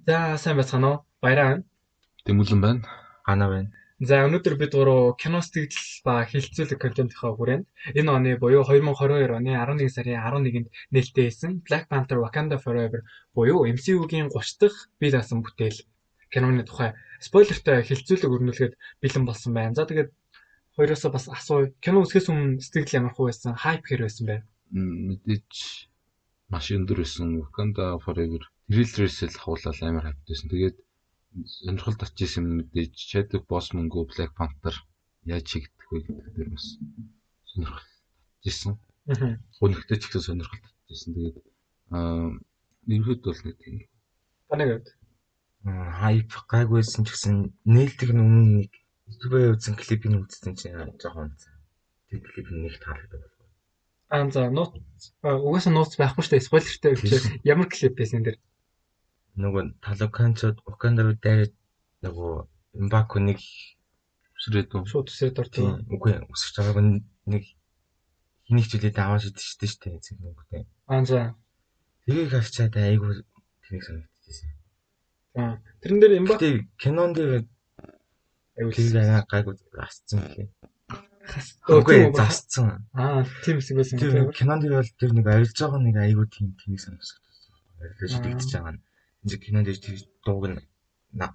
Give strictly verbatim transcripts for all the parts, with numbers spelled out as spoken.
За сайн байцгаана уу? Баяраа. Тэмүүлэн байна. Ганаа байна. За өнөөдөр бид гурав кино сэтгэл ба хилцүүлэг контентынхаа хүрээнд энэ оны буюу две тысячи двадцать two оны eleven сарын eleven-нд нээлттэй хийсэн Black Panther Wakanda Forever буюу эм си ю-гийн thirty дахь бие даасан бүтээл киноны тухай спойлертай хилцүүлэг өрнүүлгээд бэлэн болсон байна. За тэгээд хоёроосоо бас асууя. Кино үзэхээс өмнө сэтгэл ямар хөө байсан? Хайп хэр байсан бэ? Мэдээж маш өндөр байсан. Wakanda Forever трейлерээс л хавуулаад амар хайптайсэн. Тэгээд сонирхолд очижсэн мэдээж Chadwick Boseman гоо Black Panther яаж хийгдэх вэ гэдэг дээр бас сонирхолт очижсэн. Аа. Гонхтой ч ихсэн сонирхолт очижсэн. Тэгээд аа ерөөд бол нэг тийм. Танайд Хайп гайгүйсэн ч гэсэн нээлтийг өмнө нэг YouTube-ээр үзсэн клипийг үзсэн чинь жоохон тэр клип нэг таалагдав. Аа за нууц угаасаа нууц байхгүй шүү дээ. Спойлертай өгч ямар клип байсан энэ дэр? Нөгөө Талоканцод Wakanda-руу дайраад нөгөө Mbaku нэг Өсрээд үү? Шууд үсээд ордог. үгүй өсөж байгааг нэг хэнийг ч үлээд аваад идэж штэ эцэг нөгөөтэй. Аа за. Тэрийг харчаад айгүй тэрийг санагдчихсэн. Аа тэрэн дээр Mbaku Гэтэ кинон дээр аюул тэрийг гайгүй асцсан гэх. Өө, Үгүй тийм үү? засцсан. Аа тийм хэсэг байсан Тэр юм. кинон дээр бол тэр нэг арилж байгаа нэг айгүй тийм тэрийг санагдчихсан. Арилж шидэгдэж байгаа нь. Энэ кинон дээр тэр дууг нь на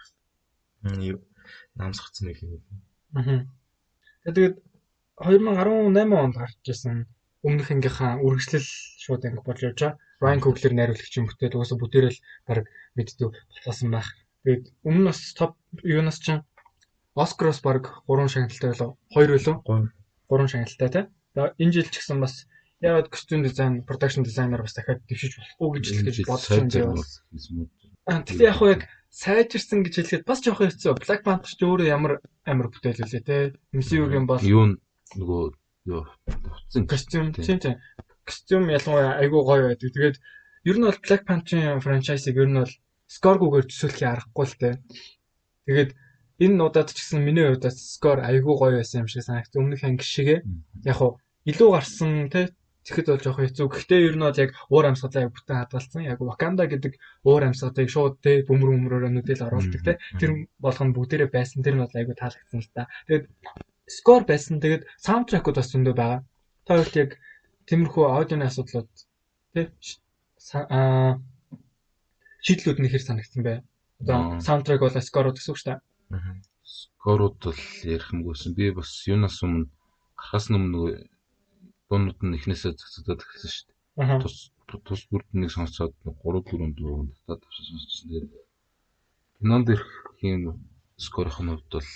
юу намсгцсан нэг юм. Аа. Тэгээд twenty eighteen онд гарч ирсэн өмнөх ангийнхаа үргэлжлэл шууд анги болж явж байгаа. Ryan Coogler найруулагчийн бүтээл угаасаа бүтээрэл баг мэддэг болсон байх. Тэгээд өмнө бас топ юунаас ч Оскароос баг three шагналтай байлаа. two байлаа. three шагналтай тий. Тэгээд энэ жил ч гэсэн бас яагаад костюм дизайн, production designer бас дахиад дэвшиж болохгүй гэж л гэж бодож байгаа юм. Аа тэгэхээр яг яг сайжирсан гэж хэлэхэд бас жоохон хэцүү. Black Panther ч өөрөө ямар амар бүтээл үлээ тий. эм си ю-гийн бол юу нөгөө юу хувцсан костюм тийм тийм костюм ялангуяа айгүй гоё байдаг. Тэгээд ер нь бол Black Panther-ийн франчайзыг ер нь бол скоргүйгээр төсөөлөхий аргагүй л дээ. Тэгээд энэ удаад ч гэсэн миний хувьд скор айгүй гоё байсан юм шиг санагт. Өмнөх анги шигээ яг хуу илүү гарсан тий. Тэгэхэд бол жоохон хэцүү. Гэхдээ ер нь бол яг уур амьсгалаа яг бүтэн хадгалсан. Яг Wakanda гэдэг уур амьсгалыг шууд тий бөмбөр бөмбөрөөр нүдэл оруулдаг тий. Тэр болгоно бүгдээрээ байсан. Тэр нь бол айгүй таалагдсан л та. Тэгээд скор байсан. Тэгээд саундтрекууд бас зөндөө байгаа. Та хоёрт яг тиймэрхүү аудионы асуудлууд тий аа шийдлүүд нь хэр санагдсан бэ? Одоо саундтрек бол скорууд гэсэн үг шүү дээ. Аа. Скорууд бол ярих юмгүйсэн. Би бас юунаас өмнө гарахаас өмнө нөгөө дуунууд нь эхнээсээ зэгцэгдээд эхэлсэн шүү дээ. Аа. Тус тус бүрднийг сонсоод three four дөрөв татаад авсан сонсчихсон. Тэгээд кинонд ирэх юм скорын хувьд бол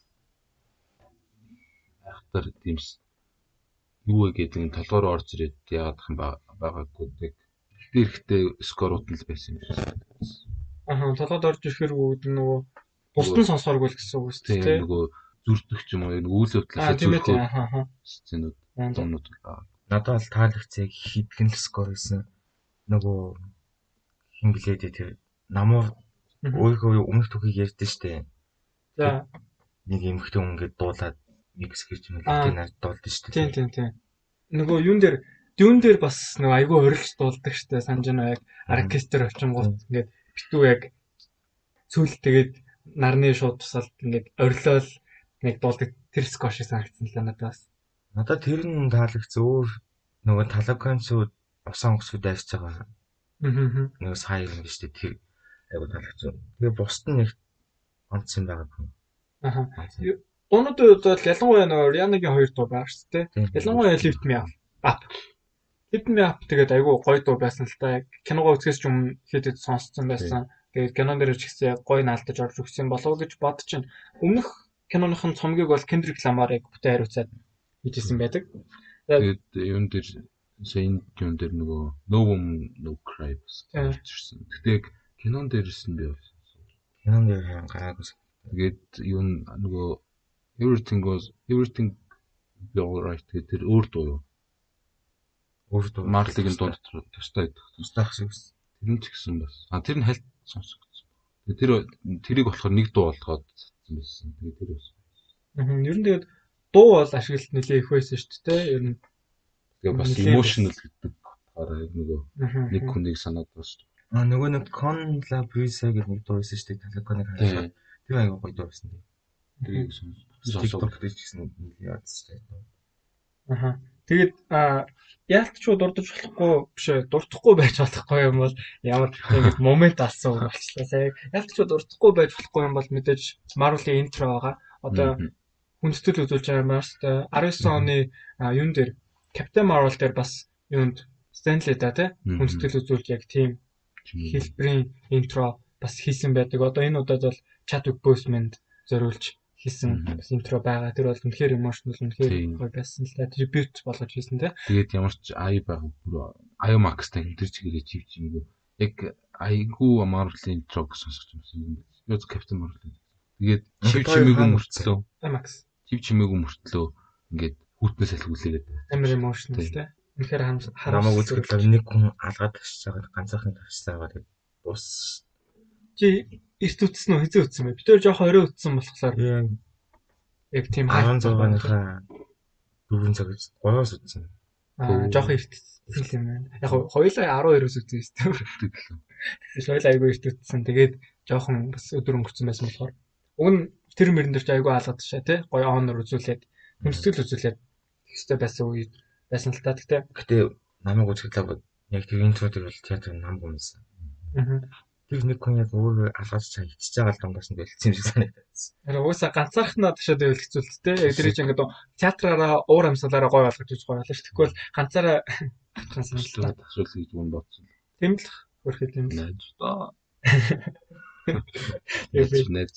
ахтар тиймс юу вэ гэдэг нь толгоор орж ирээд яагаад юм байгаагүй тийг ирэхдээ скорууд нь л байсан юм шиг. Аа толгойд орж ирэхээр үүд нөгөө бусдын сонсооргүй л гэсэн үг шүү дээ. Нөгөө зүрдэх ч юм уу энэ үйл явдлаас зүрхөө аа сценүүд дуунууд байгаа. Надад бол таалагдсан хитгэн л скор гэсэн. Нөгөө хин блэдэ тэр намуу өөрийнхөө өмнөх түүхийг ярьдэн штэ. За нэг эмхтэн хүн гээд дуулаад микс гэж юм хэлдэг нар дуулдэн штэ. тийм тийм тийм. Нөгөө юун дээр дүүн дээр бас нөгөө айгүй орилж дуулдаг штэ. Санаж байна яг оркестр очингууд ингээд битүү яг цүл тэгээд нарны шууд тусалд ингээд орилол нэг дуулдаг тэр скор шиг санагдсан л надад бас. Надад тэр нь таалагдсан өөр нөгөө талаканцууд усан өсгөд айсж байгаа. Аа. Нөгөө сая юм биш үү тэр айгуу таалагдсан. Тэгээ бусд нь нэг онц юм байгаа юм. Аа. Дуунуудын хувьд бол ялангуяа нөгөө Rihanna-гийн хоёр дуу байгаа шүү дээ. Ялангуяа Lift Me Up. Lift Me Up тэгээд айгүй гоё дуу байсан л та. Киногоо үзэхээс ч өмнө хэд хэд сонсцсон байсан. Тэгээд кинон дээр ч гэсэн гоё наалтаж орж өгсөн болов гэж бодож чинь өмнөх киноныхын цомгийг бол Kendrick Lamar-ыг бүтэн хариуцаад хийжсэн байдаг. Тэгээд юун дээр сайн юун дээр нөгөө No Woman No Cry гэсэн. Гэтэ кинон дээрс нь би болсон. Кинон дээр гайгүй. Тэгээд юун нөгөө Everything was everything be alright гэдэг тэр өөр дуу юу? Өөр дуу. Marley-гийн дуу тустай байдаг. Тустай гэсэн. Тэр нь ч гэсэн бас. А тэр нь хальт сонсогдсон. Тэгээд тэр тэрийг болохоор нэг дуу болгоод цацсан байсан. Тэгээд тэр бас. Аа. Ер нь тэгээд дуу бол ашиглалт нэлээ их байсан шүү дээ. Ер нь тэгээд бас emotional гэдэг утгаараа нөгөө нэг хүнийг санаад байна шүү дээ. Аа нөгөө нэг Con La Brisa гэх нэг дуу байсан шүү дээ. Талаконыг хараад. Тэр аяга гоё дуу байсан дээ. Тэрийг сонсож TikTok дээр ч гэсэн яадсан шүү дээ. Аха. Тэгээд а яалтчуу дурдж болохгүй биш ээ дуртахгүй байж болохгүй юм бол ямар ингэж момент алсан үг болчихлоо сая. Яалтчуу дуртахгүй байж болохгүй юм бол мэдээж Marvel-ийн интро байгаа. Одоо хүндэтгэл үзүүлж байгаа юм байна шүү дээ. дөрвөн оны юун дээр Captain Marvel дээр бас юунд Stanley да тий хүндэтгэл үзүүлж яг тийм хэлбэрийн интро бас хийсэн байдаг. Одоо энэ удаад бол Chadwick Boseman зориулж хийсэн бас интро байгаа. Тэр бол үнэхээр emotional үнэхээр гоё байсан л да. Tribute болгож хийсэн тий. Тэгээд ямар ч ай байгаа бүр IMAX-тай хэмтэр чигээр чивч юм. Яг айгүй Marvel-ийн интро сонсож юмсан юм. Яг Captain Marvel. Тэгээд чив чимээгүй мөртлөө IMAX. Чив чимээгүй мөртлөө ингээд хүүтнээс салхиулээд амар emotional тий. Үнэхээр харамаг үзэхэд нэг хүн алгаад тагсаж байгаа ганцхан тагсаж байгаа тэгээд бус чи эрт үтсэн үү хэзээ үтсэн бэ? Би тэр жоохон орой үтсэн болохоор яг тийм дөрвөн цагааныхаа дөрвөн цаг гэж гоёос үтсэн. Аа жоохон эрт үтсэн юм байна. Яг хоёулаа арван хоёроос үтсэн юм шүү дээ. Тэгэхээр хоёулаа айгүй эрт үтсэн. Тэгээд жоохон бас өдөр өнгөрцөн байсан болохоор уг нь тэр мөрөн дээр ч айгүй алгаад ташаа тий. Гоё онор үзүүлээд хүндэтгэл үзүүлээд ихтэй байсан үе байсан л та гэхдээ гэтээ намайг үзэхэд яг тэр интродыг бол театр нам гомсон. Аа. Тэр нэг хүн яг өөр алгаж чаа хичж байгаа л донгоос нь бэлдсэн юм шиг санагдсан. Тэр уусаа ганцаархнаа ташаад байвал хэцүүлттэй. Яг тэр чинь ингээд театраараа уур амьсгалаараа гоё болгож үзэж гоё болно ш. Тэгвэл ганцаараа атхан санагдсан. Асуулт гэж юм бодсон. Тийм л хөрхөд юм л. Найз та. Яг найз.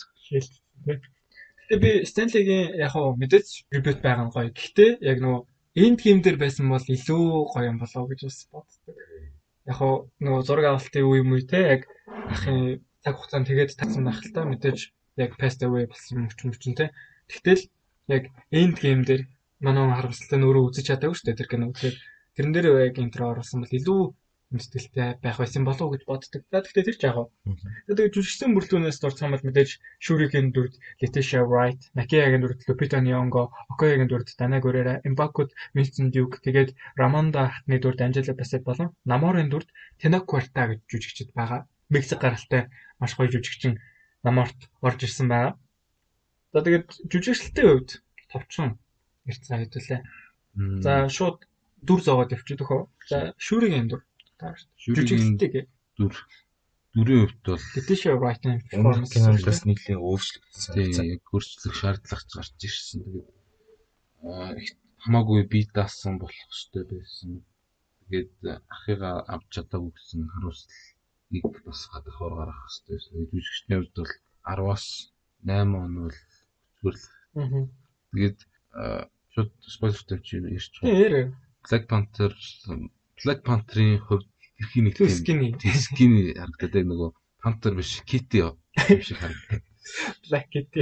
Гэтэ би Stanley-гийн яг хоо мэдээж reboot байгаа нь гоё. Гэхдээ яг нөгөө энд гейм дээр байсан бол илүү гоё юм болоо гэж бас боддог. Яг хоо нөгөө зураг авалтын үе юм уу те яг ахын цаг хугацаанд тэгээд тагсан байх л та мэдээж яг passed away болсон юм ч юм чинь те. Тэгтэл яг энд гейм дээр манай харамсалтай нь өөрөө үзэж чадаагүй шүү дээ тэр кино. Тэгэхээр тэрэн дээр яг интро оруулсан бол илүү мэдээлэлтэй байх байсан болов уу гэж боддог. За тэгтээ тэр ч яг. Тэгээд жүжигчсэн бүрлүүнээс дурдсан бол мэдээж Shuriken дүрд Letitia Wright, Nakia-гийн дүрд Lupita Nyong'o, Okoye-гийн дүрд Danai Gurira, M'Baku-д Winston Duke, тэгээд Ramonda хатны дүрд Angela Bassett болон Namor-ын дүрд Tenoch Huerta гэж жүжигчид байгаа. Мексик гаралтай маш гоё жүжигчин Namor-т орж ирсэн байгаа. За тэгээд жүжигчлэлтийн хувьд товчхон ярьцгаа хэдүүлээ. За шууд дүр зоогоод явчихдаг хөө. За Shuriken дүр жүжигчтэй дүр дүрийн хувьд бол Letitia Wright-ийн performance киноноос нэлийн өөрчлөгдсөн. Тийм яг өөрчлөх шаардлага гарч ирсэн. Тэгээд аа хамаагүй бие даасан болох хэрэгтэй байсан. Тэгээд ахыгаа авч чадаагүй гэсэн харуулслыг бас гадахаар гаргах хэрэгтэй байсан. Жүжигчний хувьд бол десять-аас восемь он бол зөвхөн. Тэгээд шууд спойлертэй чинь ярьж байгаа. Black Panther Black Panther-ийн хувьд тэрхий нэг тийм скини харагдаад байгаа нөгөө Panther биш Kitty юм шиг харагдав. Black Kitty.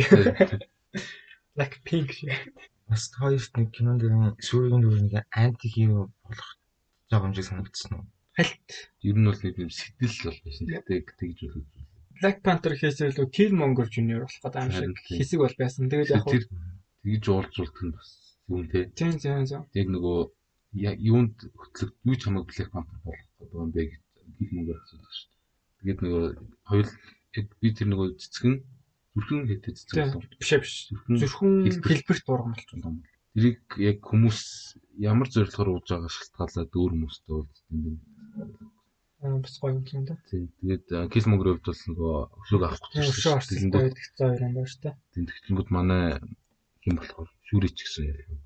Black Pink шиг. Бас хоёрт нэг кинонд нэг Shuriken дүр нэг анти хиро болох жоо юм шиг санагдсан уу? Хальт. Ер нь бол нэг юм сэтгэл бол байсан. Тэгтээ тэгж үл. Black Panther хийсэл үү Killmonger Junior болох гэдэг юм шиг хэсэг бол байсан. Тэгээд яг тэр тэгж уулзуулт нь бас юм те. Тийм тийм тийм. Яг нөгөө юунд хөтлөг юу ч хамаагүй Black Panther болох гэдэг юм бэ гэх юм гарч ирсэн шүү дээ. Тэгээд нөгөө хоёул би тэр нөгөө цэцгэн зүрхэн хэдэ цэцгэн биш биш. Зүрхэн хэлбэрт дурган болчихсон. Тэрийг яг хүмүүс ямар зорилгоор ууж байгаа шалтгаалаад өөр хүмүүстэй уулзсан юм. Аа бас гоё юм да. Тийм. Тэгээд Killmonger-ийн хувьд бол нөгөө өшөөг авах гэж байсан шүү дээ. Тэгсэн хоёр юм байна шүү дээ. Тийм тэгчингүүд манай хэм болохоор шүүрэж гисэн юм.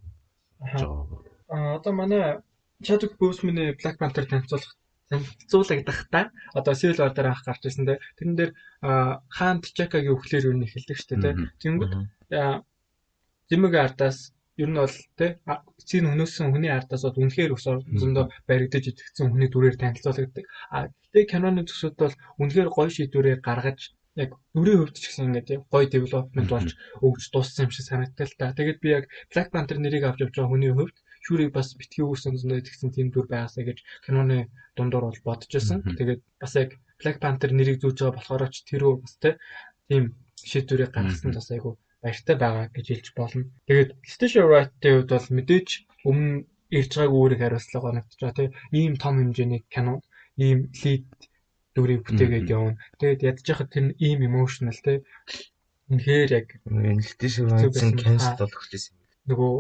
Аа одоо манай Chadwick Boseman-ы Black Panther танилцуулах танилцуулагдахтаа одоо Civil War дээр анх гарч ирсэн дээ. Тэрэн дээр хаан T'Chaka-гийн өвхлөөр юу нэхэлдэг шүү дээ. Тэнгүүд Зимэгийн ардаас ер нь бол тэ цийн өнөөсөн хүний ардаас бол үнэхээр өс зөндөө баригдаж итгэсэн хүний дүрээр танилцуулагддаг. А гэтээ киноны төсөлд бол үнэхээр гоё шийдвэрээ гаргаж яг дүрийн хувьд ч гэсэн ингээд гоё development болж өгж дууссан юм шиг санагдтал та. Тэгээд би яг Black Panther нэрийг авч явж байгаа хүний хувьд Shuri бас битгий үүсэн зөндөө итгэсэн тийм дүр байгаасаа гэж киноны дундуур бол бодож байсан. Тэгээд бас яг Black Panther нэрийг зүүж байгаа болохоор ч тэрөө бас тийм шийдвэрийг гаргасан бас айгу баяртай байгаа гэж хэлж болно. Тэгээд Letitia Wright-ийн хувьд бол мэдээж өмнө ирж байгааг өөрийг хариуцлага оногдож байгаа тийм ийм том хэмжээний кино, ийм lead дүрийг бүтээгээд явна. Тэгээд ядж яхад тэр ийм emotional те. Үнэхээр яг нэлээд шиг байсан cancel болох гэсэн юм. нөгөө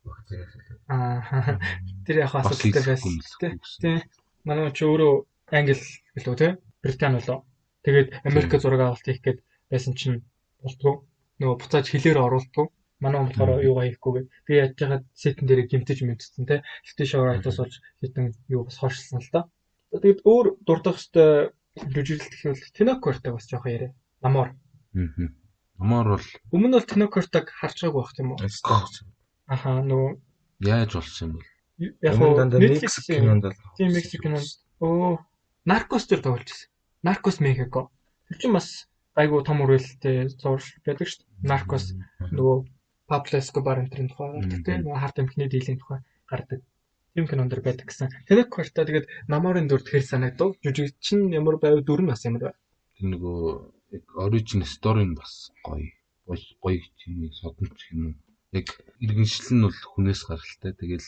аа тэр яг асуудалтай байсан те. Манай ч өөрөө англи гэлөө те. Британи болоо. Тэгээд Америк зураг авалт хийх гээд байсан чинь болтгоо. Нөгөө буцааж хэлээр оруулдгоо. Манай он болохоор юугаа хийхгүйгээ. Би яаж яхад сетэн дээр гимтэж мэдсэн те. Гэтэ шоурайтаас болж хитэн юу бас хойшлсон л да. Тэгээд өөр дурдах хэвээр жүжиглэлт гэхвэл Тинокортаг бас жоох яриа. Намор. Аа. Намор бол өмнө бол Тинокортаг харж байгааг байх юм уу? Аха нөгөө яаж болсон юм бол? Яг нь Netflix кинонд бол тийм Мексик кинонд оо Наркос төр тоглож байсан. Наркос Мехико. Тэр чинь бас айгуу том үргэлжтэй зурш байдаг шүү дээ. Наркос нөгөө Пабло Эскобар энтрийн тухай гардаг тийм нөгөө харт эмхний дийлэн тухай гардаг. Тийм кинонд дэр байдаг гэсэн. Тинокорта тэгээд намарын дүр тэр санагдав. Жүжиг чинь ямар байв дүр нь бас ямар байв. Тэр нөгөө яг origin story нь бас гоё. Гоё тийм содонч юм уу. Яг иргэншил нь бол хүнээс гаралтай. Тэгэл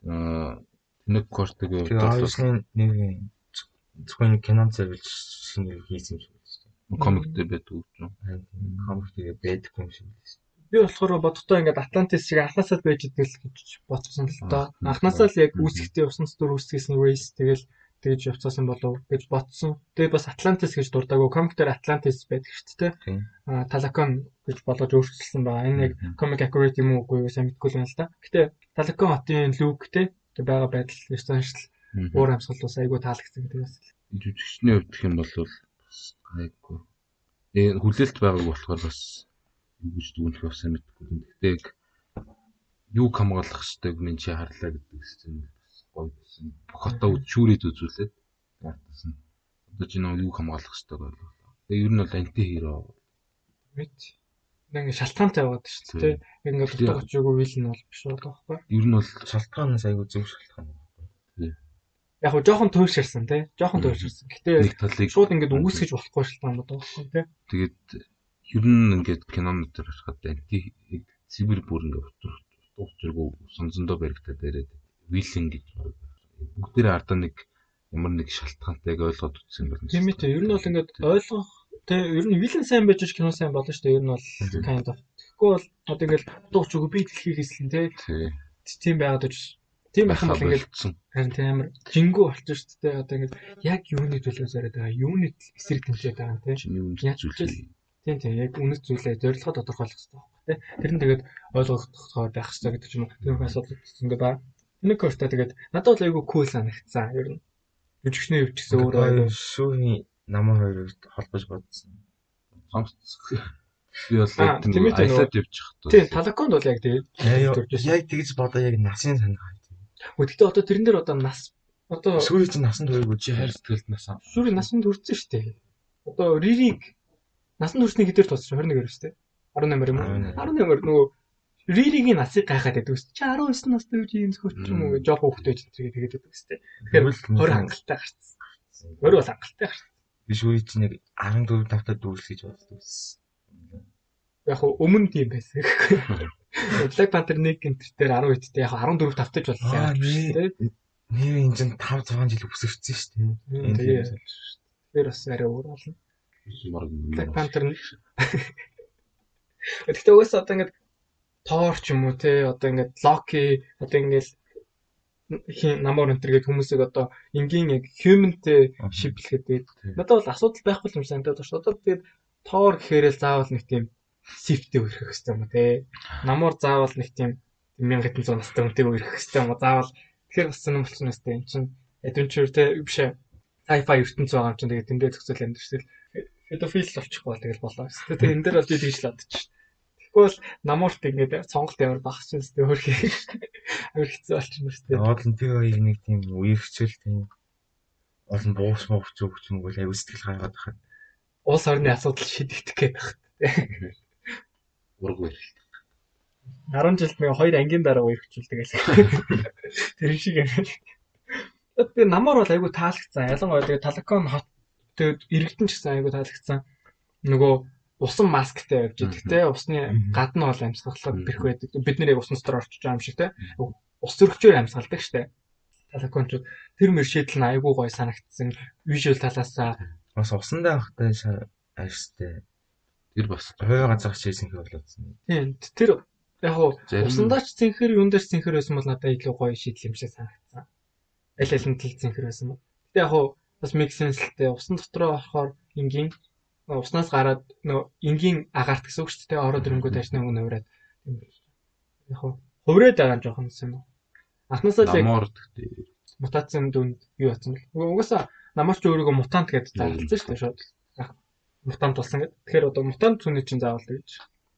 Тинокортаг өөртөө нэг зөвхөн кинонд зориулж шинэ хийсэн юм шиг байна. Комиктэй байдаг юм. Комиктэй байдаг юм шиг байна. Би болохоор бодохдоо ингээд Атлантис шиг анхнаасаа л байж идэл гэж бодсон л доо. Анхнаасаа л яг үүсгэхдээ усан зүр үүсгэсэн Waze тэгэл тэгж явцсан болов гэж бодсон. Тэгээ бас Атлантис гэж дурдаагүй комик дээр Атлантис байдаг шүү дээ. Аа Талакон гэж болгож өөрчилсөн байгаа. Энэ яг comic accurate юм уу үгүй юу сайн мэдэхгүй л байна л да. Гэтэ Талакон хотын Люк те тэг байгаа байдал ерөнхийдөө уур амьсгал бас айгүй таалагдсан гэдэг бас. Жүжигчний хувьд гэх юм бол айгүй. Э хүлээлт байгааг болохоор бас гэж дүгнэх явсан мэдгүй. Гэхдээ яг юу хамгаалах хэвчтэйг минь чи харлаа гэдэг чинь гоё байсан. Хотоо шүүрээд үзүүлээд гартаас нь. Одоо чи нөө юу хамгаалах хэвчтэйг ойлголоо. Тэгээ ер нь бол анти хиро мэд. Нэг шалтгаантай байгаад шүү дээ. Яг ингээд дутуу очоогүй вил нь бол биш байгаа байхгүй. Ер нь бол шалтгаанаас айгүй зөв шалтгаан. Яг хоо жоохон туйлширсан тий. Жоохон туйлширсан. Гэтэ нэг талыг шууд ингээд үүсгэж болохгүй шалтгаан бодоо байхгүй тий. Тэгээд ер нь ингээд кинонууд дээр харахад анти цивэр бүр ингээд утга учиргүй сонзондоо баригдаад ирээд вилинг гэж бүгдээр ардаа нэг ямар нэг шалтгаантайг ойлгоод утсан юм байна. Тийм ээ. Ер нь бол ингээд ойлгох тий ер нь вилэн сайн байж кино сайн болно шүү дээ. Ер нь бол kind of. Тэгэхгүй бол одоо ингээд утга учиргүй би дэлхийг эслэн тий. Тийм байгаад гэж тийм байх юм бол ингээд харин тийм амар жингүү болчих шүү дээ. Одоо ингээд яг юуны төлөө зориод байгаа, юуны эсрэг тэмцээд байгаа тийм. Яаж үзвэл тийм тийм яг үнэт зүйлээ зорилгоо тодорхойлох хэрэгтэй байхгүй тийм. Тэр нь тэгээд ойлгохоор байх хэрэгтэй гэдэг ч юм уу. Тийм асуудал ингээд ба. Энэ курста тэгээд надад бол айгүй кул санагдсан. Ер нь жүжигчний хувьд ч гэсэн өөр айгүй шүүхийн намаа хоёрыг холбож бодсон. Би бол тийм аялаад явчих тоо. Тийм талаконд бол яг тэгээд яг тэгж бодоо яг насын санаа. Гэхдээ одоо тэрэн дээр одоо нас одоо шүүрийн чинь насан туршгүй чи хайр сэтгэлд насаа. Шүүрийн насан туршсан шүү дээ. Одоо ририг насан туршны хэдээр тооцсон двадцать one юм шүү дээ. деснамбер юм уу? деснамбер нөгөө риригийн насыг гайхаад байдаг шүү дээ. Чи nineteen настай үеж ийм зөвхөн ч юм уу гэж жоох хөвгтэй ч тэгээд тэгээд байдаг шүү дээ. Тэгэхээр тwenty хангалттай гарцсан. twenty бол хангалттай гарцсан. Би шүүрийн чинь яг fourteen тавтаа дүүрс гэж боддог байсан. Яг өмнө тийм байсан. Black Panther нэг гинтэр дээр ten хэд яг fourteen тавтаж боллоо шүү дээ. Нэр энэ чинь five six жил өсөрсөн шүү дээ. Тэр бас арай өөр болно. Black Panther нэг. Гэхдээ угаасаа одоо ингээд Thor ч юм уу те одоо ингээд Loki одоо ингээд намар өнтер гэдэг хүмүүсийг одоо энгийн яг human-тэй шиблэхэд надад бол асуудал байхгүй юм санагдаад байна шүү. Одоо тэгээд Thor гэхээрээ заавал нэг тийм сифтэй өрөх хэрэгтэй юм те. Намар заавал нэг тийм one thousand seven hundred настай үнтэй өрөх хэрэгтэй юм заавал. Тэгэхээр бас юм болчихно өстэй энэ чинь adventure те биш ээ. Sci-fi ертөнц байгаа юм чинь тэгээд тэндээ зохицол амьдэрсэн. Pedophile болчихгоо тэгэл болоо. Тэгээд энэ дээр бол би тэгж л бодчих. Тэгвэл намуурт ингээд сонголт ямар багч юм өстэй хөрхий. Амар хэцүү болчихно өстэй. Оолонтын хоёрыг нэг тийм үерхчүүл тийм олон буус мовч өгч юм бол аяг сэтгэл гаргаад байхад уус орны асуудал шийдэгдэх гээд байна. Ураг үерхэл. ten жилд нэг хоёр ангийн дараа үерхчүүл тэгэл. Тэр шиг юм. Би намар бол айгу таалагдсан. Ялангуяа тэгээ Талакон хот тэгээд иргэдэн ч гэсэн айгу таалагдсан. Нөгөө усан масктай явж идэг те. Усны гадна бол амьсгалахад бэрх байдаг. Бид нэр яг усан дотор орчиж байгаа юм шиг те. Ус зөрөгчөөр амьсгалдаг штэ. Талакончууд тэр мөр шийдэл нь айгу гоё санагдсан. Вижюал талаасаа Бас усандаа авахтай ааштай. Тэр бас Хувийн газар хичээл зинхэр болоодсон. Тийм тэр яг уу Зарим- усандаач зинхэр юундаач зинхэр байсан бол надад илүү гоё шийдэл юм шиг санагдсан. Аль аль нь тал зинхэр байсан бол. Гэтэ яг уу бас make sense л дээ. Усан дотроо болохоор энгийн уснаас гараад нөө энгийн агаарт гэсэн үг шүү дээ. Ороод ирэнгүүт ажны өнгө нуураад. Яг уу хуврээд байгаа нь жоохон юм уу. Анхнаасаа л яг намор гэдэг. мутацийн дүнд юу болсон бэл. Угаасаа намарч өөрийгөө мутант гэдээ зарласан шүү дээ шууд. Яг мутант болсон гэдэг. Тэгэхээр одоо мутант хүний чинь заавал гэж.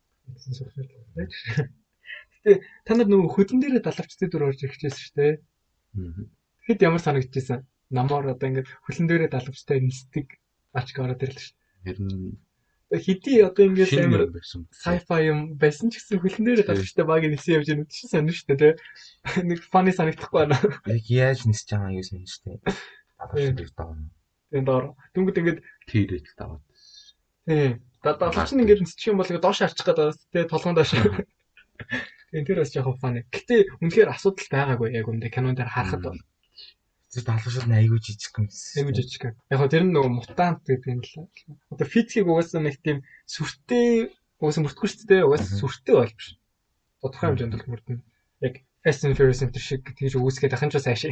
Гэтэ та нар нөгөө хөдөн дээрээ далавчтай дүр орж ирчихсэн шүү дээ. Тэгэхэд ямар санагдчихсан? Намаар одоо ингээд хөлн дээрээ далавчтай нисдэг ачг ороод ирлээ шүү. Харин Хэдий одоо ингээд шинэ амар юм байсан. sci-fi юм байсан ч гэсэн хөлн дээрээ далавчтай баг нисэн явж байгаа чинь санаж шүү дээ. Нэг funny санагдахгүй байна. Яг яаж нисэж байгаа юм юм шүү дээ. Далавчтай даа. Тийм доор. Тэнгүүд ингээд Тэрэл таваад. тийм. Далавч нь ингээд нисчих юм бол ингээд доош харчих гэдэг тэ толгоон доош. Тийм тэр бас жоохон funny. Гэтэ үнэхээр асуудал байгаагүй яг үндэ кинон дээр харахад бол Тэр далавчууд нь айгүй жижиг юм. айгүй жижиг. Яг хөө тэр нь нөгөө мутант гэдэг юм л. Одоо физикийг угаасаа нэг тийм сүртэй угаасаа мөртгөх шүү дээ. Угаасаа сүртэй бол биш. Тодорхой хэмжээнд бол мөрдөн. Яг Fast and Furious энэ шиг тэгж үүсгээд ахын ч сайшаа.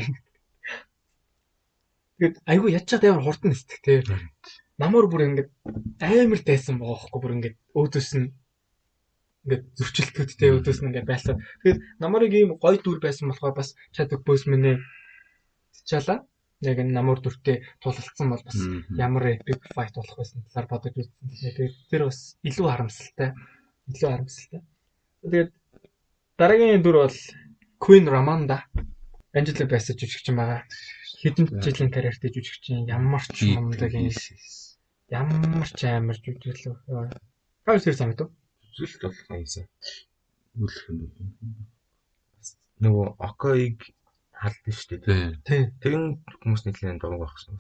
Тэгээд айгүй ядч чад амар хурдан нисдэг тий. Намар бүр ингээд амар тайсан байгаа хөөхгүй бүр ингээд өөдөөс нь ингээд зөрчилтүүдтэй өөдөөс нь ингээд байлаа. Тэгээд намарыг ийм гоё дүр байсан болохоор бас Chadwick Boseman-ы чала яг энэ намар дүртэй тулалдсан бол бас ямар epic fight болох байсан талаар бодож үзсэн. Тэгээд тэр бас илүү харамсалтай. Илүү харамсалтай. Тэгээд дараагийн дүр бол Queen Ramonda. Angela Bassett жүжигчин байгаа. Хэдэн жилийн карьертэй жүжигчин ямар ч мундаг юм. Ямар ч амар жүжиглөө. Хаа тэр санагдав? Зүлт болох юмсан. Үлэх юм. Нөгөө Окоиг халдсан шүү дээ. Тийм. Тэгэн хүмүүс нэглэн дург байх шин.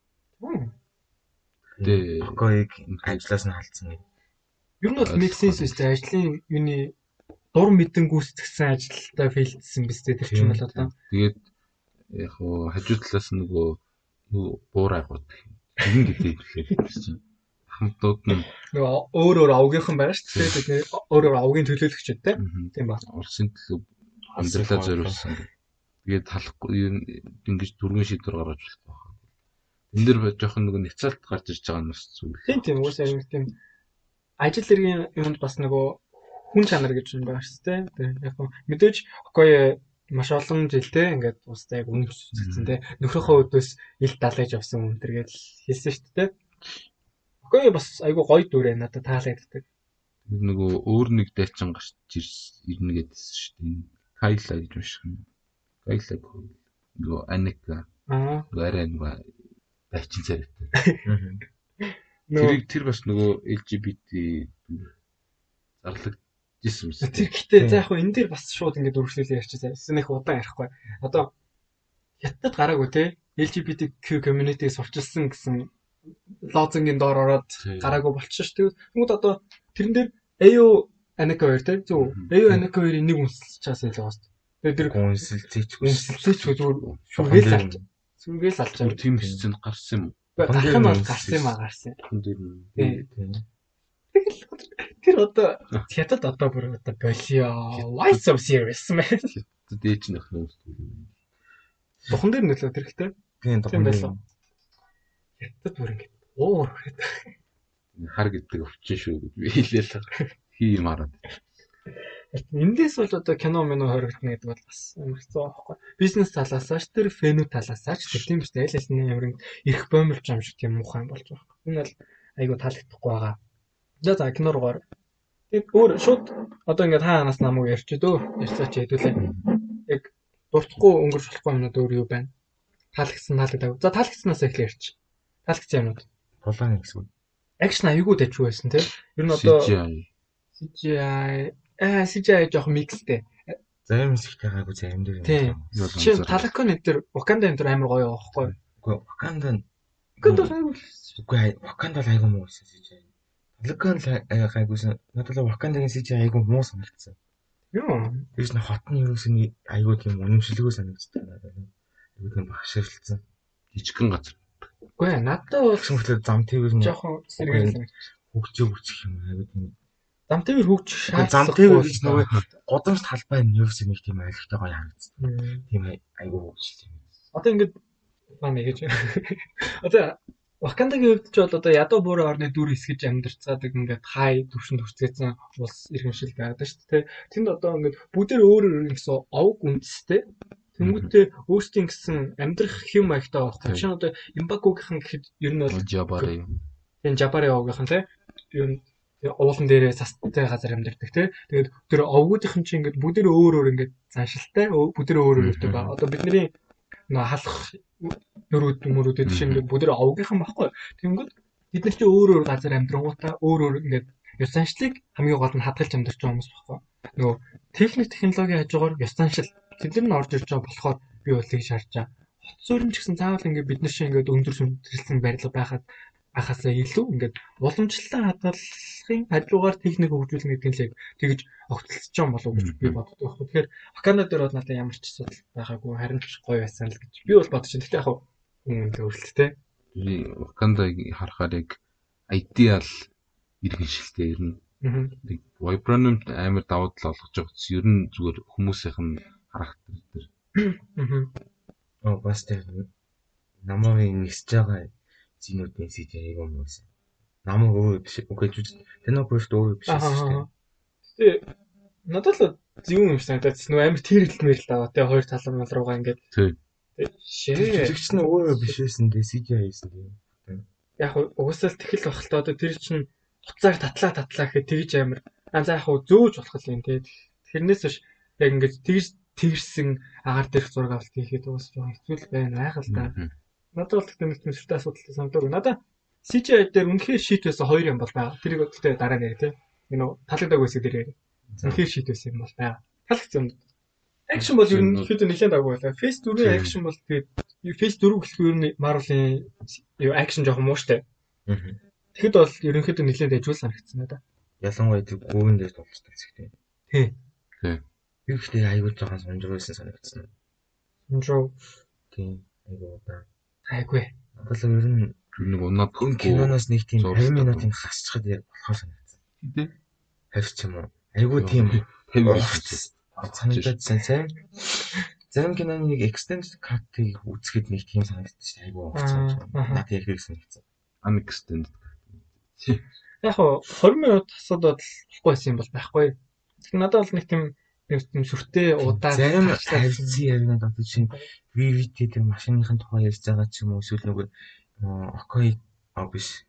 Тэ. Окоиг ажлаас нь халдсан юм. Ер нь бол make sense үстэй ажлын юуны дур мэдэн гүйцэтгсэн ажилдаа фейлдсэн биз дээ тэр чинь бол одоо. Тэгээд яг хоо хажуу талаас нь нөгөө буур агууд гин гэдэг хэлсэн. Хамтууд нь Нөгөө өөр өөр авгийнхан байгаа шүү дээ. Тэгээд өөр өөр авгийн төлөөлөгчд тийм ба. Улсын төлөв амьдралаа зориулсан. Тэгээд талахгүй юм ингэж дөрвөн шийдвэр гаргаж болох байна. Энд дэр жоохон нөгөө няцаалт гарч ирж байгаа нь бас зүйл. Тийм тийм уусаа юм тийм ажил хэргийн юмд бас нөгөө хүн чанар гэж юм байгаа шүү дээ. Тийм яг мэдээж окей маш олон жилдээ ингээд уустай яг үнэн хүссэн тийм нөхрийнхөө өдөөс ил далайж авсан хүн тэргээл хэлсэн шүү дээ. Окей бас айгу гоё дүрээ надад таалагддаг. Нөгөө өөр нэг дайчин гарч ирнэ гэдсэн шүү дээ. Кайла гэж унших юм. Кайла нөгөө Аника. Аа. Арай нөгөө дайчин царайтай. Нөгөө Тэр тэр бас нөгөө эл жи би ти зарлагдсан юм. тэр гэхдээ за яг хөө энэ дээр бас шууд ингээд үргэлжлүүлээ ярьчихсан. Эсвэл их удаан ярихгүй. Одоо хятад гараагүй те эл жи би ти кью community сурчилсан гэсэн лозунгийн доор ороод гараагүй болчихсон шүү дээ. Тэгмэд одоо тэрэн дээр Эйо Аника хоёр те зөв. Эйо Аника хоёрын нэг үнсэлж чаасан л байгаа шүү. Тэгээд тэр Үнсэлцээчгүй. үнсэлцээчгүй зүгээр шүгэл алж. Сүргээл алж Тэр байгаа. тийм хэсэг нь гарсан юм. Гарах нь бол гарсан юм аа гарсан. Хүн дээр Тийм. Тэгэл тэр одоо хятад одоо бүр одоо болио. Why so serious man? дээж нөх нөөс. Бухан дээр нөлөө тэр ихтэй. Тийм Тийм дохон. байсан. Хятад бүр ингэ уур гэдэг. Хар гэдэг өвчин шүү гэж би хэлээл. Хий юм хараад. Эндээс бол одоо кино минь хоригдно гэдэг бол бас амар хэцүү байхгүй. Бизнес талаасаач тэр фэнүү талаасаач тэр тийм биш аль аль нь ямар их боомлж юм шиг тийм муухай болж байгаа. Энэ бол айгуу таалагдахгүй байгаа. За за кино руугаар. Тэгээд өөр шууд одоо ингээд хаанаас намайг ярьчих дөө. Ярьцаач хэдүүлээ. Яг дуртахгүй өнгөрч болохгүй юмнууд өөр юу байна? Таалагдсан таалагдаагүй. За таалагдсанаас эхлэе ярьчих. Таалагдсан юмнууд. Тулаан гэсэн. Акшн аюулгүй дэжгүй байсан тийм. Ер нь одоо си жи ай си жи ай аа си жи ай жоох микстэй. Зарим хэсэгтэй гайгүй зарим дээр. Тийм. Чи Талакон энэ төр Wakanda энэ төр амар гоё байгаа байхгүй юу? Үгүй Wakanda Wakanda айгүй. үгүй Wakanda л айгүй муу байсан си жи ай. Талакон л гайгүйсэн. Надад Wakanda-гийн си жи ай айгүй муу санагдсан. Юу. Тэгээс нэг хотны юусэн айгүй тийм үнэмшилгүй санагдсан надад. Юу нэг багшаарлцсан. жижигхэн газар. Үгүй ээ, надад бол Гэсэн мэтлээ зам тээвэр нь жоохон сэргээл хөгжөө хүчих юм айгүй тийм. зам тээвэр хөгжих Зам шаардлагагүй. тээвэр гэж нөгөө годамж талбай нь ерөөс нэг тийм айлгтай гоё харагдсан. Мм. Тийм айгүй хөгжил юм. Одоо ингэж баа нэг гэж. Одоо Вакандагийн хувьд ч бол одоо ядуу буурын орны дүр эсгэж амьдарцаадаг ингээд хай төвшөнд хүрцгээсэн улс иргэншил байдаг шүү дээ. Тэнд одоо ингээд бүгдээр өөр өөр гэсэн овг үндэстэй. Тэнгүүтээ өөрсдийн гэсэн амьдрах хэм маягтай байхгүй. Жишээ нь одоо Имбакугийнхан гэхэд ер нь бол Жабари юм. энэ Жапари овгийнхан те ер нь уулан дээрээ састай газар амьдардаг те. Тэгээд тэр овгуудынхан чинь ингээд бүгдээр өөр өөр ингээд заншилтай бүгдээр өөр өөр үүдэг ба. Одоо бидний нөө халах нөрүүд мөрүүдэд жишээ нь бүгдээр овгийнхан байхгүй. Тэнгүүд бид нар чинь өөр өөр газар амьдрангуудаа өөр өөр ингээд ёс заншлыг хамгийн гол нь хадгалж амьдарч байгаа хүмүүс байхгүй. Нөгөө техник технологийн хажуугаар ёс заншил тэдэр нь орж ирж байгаа болохоор би бол их шаарч байгаа. Хот суурин ч гэсэн заавал ингээд бид нар шиг ингээд өндөр сүндэрлсэн барилга байхад ахасаа илүү ингээд уламжлалаа хадгалахын хажуугаар техник хөгжүүлнэ гэдэг нь л тэгж огтлцож байгаа болов уу гэж би боддог байхгүй. Тэгэхээр Ваканда дээр бол надад ямар ч асуудал байгаагүй харин ч гоё байсан л гэж би бол бодож байна. Тэгтээ яг үнэндээ өөрчлөлттэй. Би Вакандаг харахаар яг идеал иргэншилтэй ер нь. Нэг Vibranium амар давуу тал олгож байгаа ч ер нь зүгээр хүмүүсийнх нь характер дээр. Аа бас тэр намайг нисэж байгаа зинүүдийн сэж аяг юм уу. Намайг өөр биш. Үгүй ээ. Тэний бүрт өөр биш шүү дээ. Тэ надад л зөв юм санагдаад нөө амар тэрэлт мэрэлт аваа тэ хоёр талын мал руугаа ингээд. Тэг. Шээ. Жигч нь өөрөө биш байсан дээ сэж хийсэн дээ. Яг угсаал тэхэл бахалтай одоо тэр чинь хуцааг татлаа татлаа гэхэд тэгж амар аа за яг зөөж болох юм те. Тэрнээс биш яг ингээд тэгж тэгэрсэн агаар дээрх зураг авалт хийхэд уус жоохон хэцүү байна айхал та. Надад бол тэгтээ нэг төсөлтэй асуудалтай санагдав. Надад си джи ай дээр үнэхээр шийт байсан хоёр юм бол байгаа. Тэрийг өдөртөө дараа нэр те. Энэ талагдаг байсан дээр үнэхээр шийт байсан юм бол байгаа. Талагц юм. Акшн бол ер нь ихэд нэлээд агуу байлаа. Фейс дөрвийн акшн бол тэгээд Фейс дөрөв гэхүү ер нь Marvel-ийн юу акшн жоохон мууштай. Тэгэхэд бол ерөнхийдөө нэлээд ажил санагдсан надад. Ялангуяа тэр гүүн дээр тоглолттой зэгтэй. Тий. Тий. Би ихтэй аягүй жоохон сунжруулсан санагдсан. Сунжруу. Тий. Аягүй удаа. Айгүй. Надад ер нь нэг унаад хүн киноноос нэг тийм двадцать минутын хасчихад яг болохоор санагдсан. Тий. Харьц юм уу? Айгүй тийм санагдсан сайн. Зарим киноны нэг extended cut-ыг үзэхэд нэг тийм санагдсан шүү дээ. Айгүй уурсан. Надад яг хэрэг санагдсан. Unextended. Яг двадцать минут асуудал болохгүй байсан юм бол байхгүй. Надад бол нэг тийм тийм сүртэй удаа зарим харилцан яринад одоо чинь ви ви ти тэр машиныхын тухай ярьж байгаа ч юм уу эсвэл нөгөө окей аа биш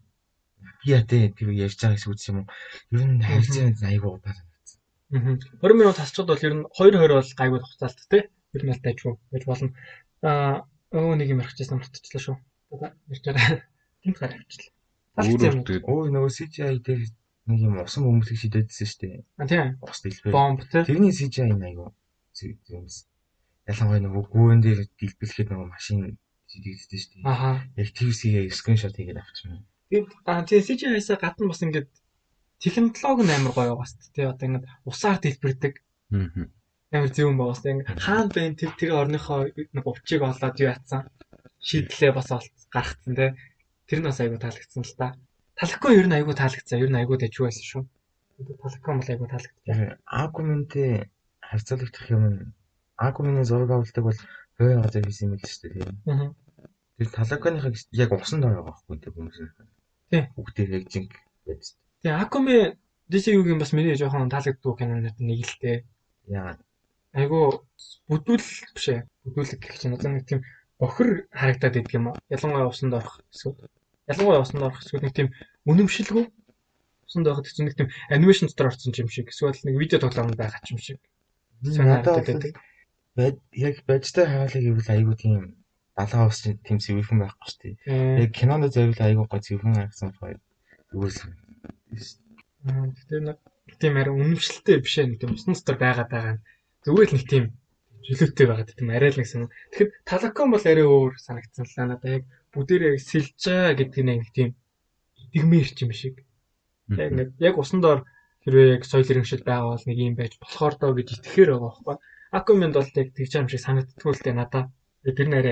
яа тэ тэр ярьж байгаа гэсэн үг юм уу ер нь харилцан айгүй удаа санагдсан. Аа двадцать минут хасчод бол ер нь two twenty бол гайгүй хугацаалт те. Ер нь л дайггүй байж болно. Аа өө нэг юм ярихчихсан мартчихлаа шүү. Одоо ярьж байгаа. Тийм хараа авчлаа. Өө нөгөө си джи ай дээр нэг юм усан бөмбөлийг шидэжсэн шүү дээ. А тийм. Ус дэлбэр. Бомб те. Тэрний си джи ай айгүй юмс. Ялангуяа нөгөө гүүн дээр дэлбэлэхэд нөгөө машин шидэгдсэн шүү дээ. Аха. Яг твсгээ скриншот хийгээд авчихсан. Тэгээд аа тийм си джи ай-саа гадна бас ингээд технологи нь амар гоё бас тий одоо ингээд усаар дэлбэрдэг. Аа. Амар зөв юм байна бас ингээд хаан байн тэр тэр орныхоо нэг увчийг олоод юу яатсан. Шийдлээ бас гаргацсан тий. Тэр нь бас айгүй таалагдсан л та. Талахгүй ер нь айгүй таалагдсан. Ер нь айгүй дэжгүй байсан шүү. Талахгүй бол айгүй таалагдсан. Акументэй харьцуулагдах юм. Акумений зураг авалдаг бол хоёр газар хийсэн юм л шүү дээ. Аа. Тэр талаканыхыг яг усанд байгаа байхгүй тэр хүмүүс. Тий. Бүгдээ яг жинк байж. Тэгээ Акуме ди си юугийн бас миний жоохон таалагддаг кинонууд нэг л дээ. Яагаад? Айгүй бүдүүл биш ээ. Бүдүүлэг гэх чинь одоо нэг тийм охир харагдаад идэх юм аа. Ялангуяа усанд орох эсвэл ялангуяа усанд орох эсвэл нэг тийм үнэмшилгүй усанд орох гэсэн нэг тийм анимашн дотор орсон юм шиг эсвэл нэг видео тоглоомд байгаа юм шиг. Надад байд яг бажтай хаалыг ивэл айгүй тийм далаа ус тийм сэвэрхэн байхгүй шүү дээ. Яг кинонд зориул айгүй гоо сэвэрхэн харагдсан гоё. Зүгээр л. Тэгэхээр нэг тийм арай үнэмшилтэй биш ээ нэг тийм усны дотор байгаад байгаа. Зүгээр л нэг тийм жилүүтэй байгаад тийм арай л нэгсэн. Тэгэхээр Талакон бол арай өөр санагдсан л надад яг бүгдээрээ сэлж байгаа гэдэг нь нэг тийм идэгмээрч юм шиг. Яг нэг яг усан доор хэрвээ яг соёл иргэншил байгаа бол нэг юм байж болохоор доо гэж итгэхээр байгаа байхгүй. Акумент бол яг тэгж юм шиг санагддгүй л дээ надад. Тэр нэрээ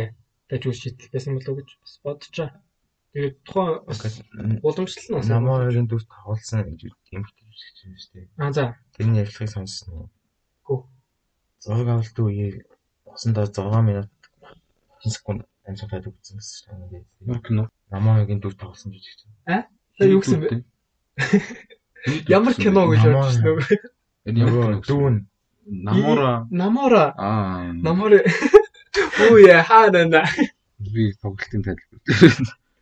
дайжгүй шийдэл байсан болов уу гэж бас бодчихоо. Тэгээд тухайн бас уламжлал нь Намаагийн дүрт тоглосон эмэгтэй жүжигч юм шүү дээ. Аа за. Тэрний ярилцлагыг сонссон уу? Гүү. Зураг авалтын үеэр усандаа зураг минут секунд амжилтад өгсөн гэсэн юм байна. Кино. Намаагийн дүрт тоглосон жүжигч. Аа? Тэр юу гэсэн бэ? Ямар кино гэж бодож байна вэ? Энэ ямар кино? Дүүн. Намора. Намора. Аа. Намора. Оо яа хаана. Би тоглолтын тайлбар.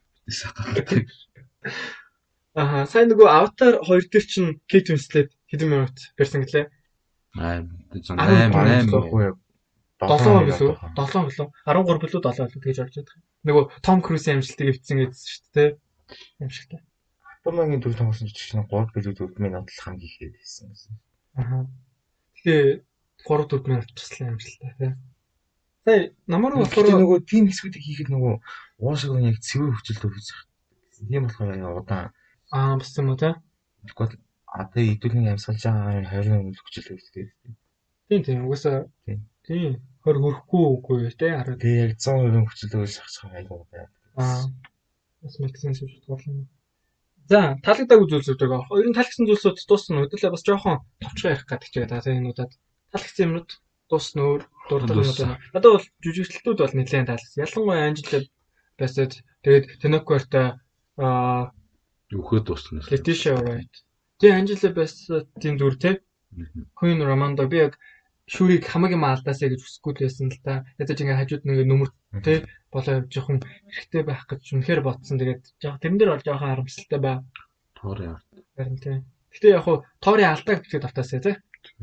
Аа, сайн нөгөө Avatar хоёр дээр чинь Kate Winslet хэдэн минут гэрсэн гэлээ? Аа, eight eight байхгүй. seven билүү? seven билүү? thirteen билүү seven билүү тэгж орж байгаа. Нөгөө Tom Cruise амжилтыг эвдсэн гэсэн шүү дээ. Амжилттай. Намаагийн дүр тоглосон жүжигч нь three билүү four минут л хамгийн ихэд хийсэн гэсэн. Аа. Тэгээ three four минут туслан амжилттай тий. Сая намаар болохоор нөгөө тийм хэсгүүдийг хийхэд нөгөө уушиг нь яг цэвэр хөвчлөлт өгч байгаа. Тийм болохоор удаан аа бас юм уу тий. Тэгвэл одоо идүүлний амьсгалж байгаа тwenty хөвчлөлт өгчтэй. Тийм тийм угаасаа тийм twenty хүрэхгүй үгүй тий хараа. Тэгээ яг one hundred percent хөвчлөлт өгч шахах айгүй байна. Аа. Бас мэгсэн шиг бодлоо. За, таалагдаагүй зүйлсүүд байгаа. Ер нь таалагдсан зүйлсүүд дуусна. Өдөрлөө бас жоохон товчгоо ярих гэдэг чигээ та энэ удаад таалагдсан юмнууд дуусна өөр дуртай юмнууд байна. Надад бол жүжигчлэлтүүд бол нэлээд таалагдсан. Ялангуяа Анжела Бассет тэгээд Тенокортой аа Үхээд дуусна. Letitia Wright. Тэгээ Анжела Бассетийн дүр те. Queen Ramonda би яг шүрийг хамаагийн маалдаасаа гэж хүсэхгүй л байсан л та. Ядаж ингээ хажууд нэг нүмер те болоо жоохон хэрэгтэй байх гэж үнэхээр бодсон. Тэгээд жоох тэрэн дээр бол жоохон харамсалтай бай. Тоорын арт. Харин тийм. Гэтэ яг хуу тоорын алдааг бичгээд автаасаа тий.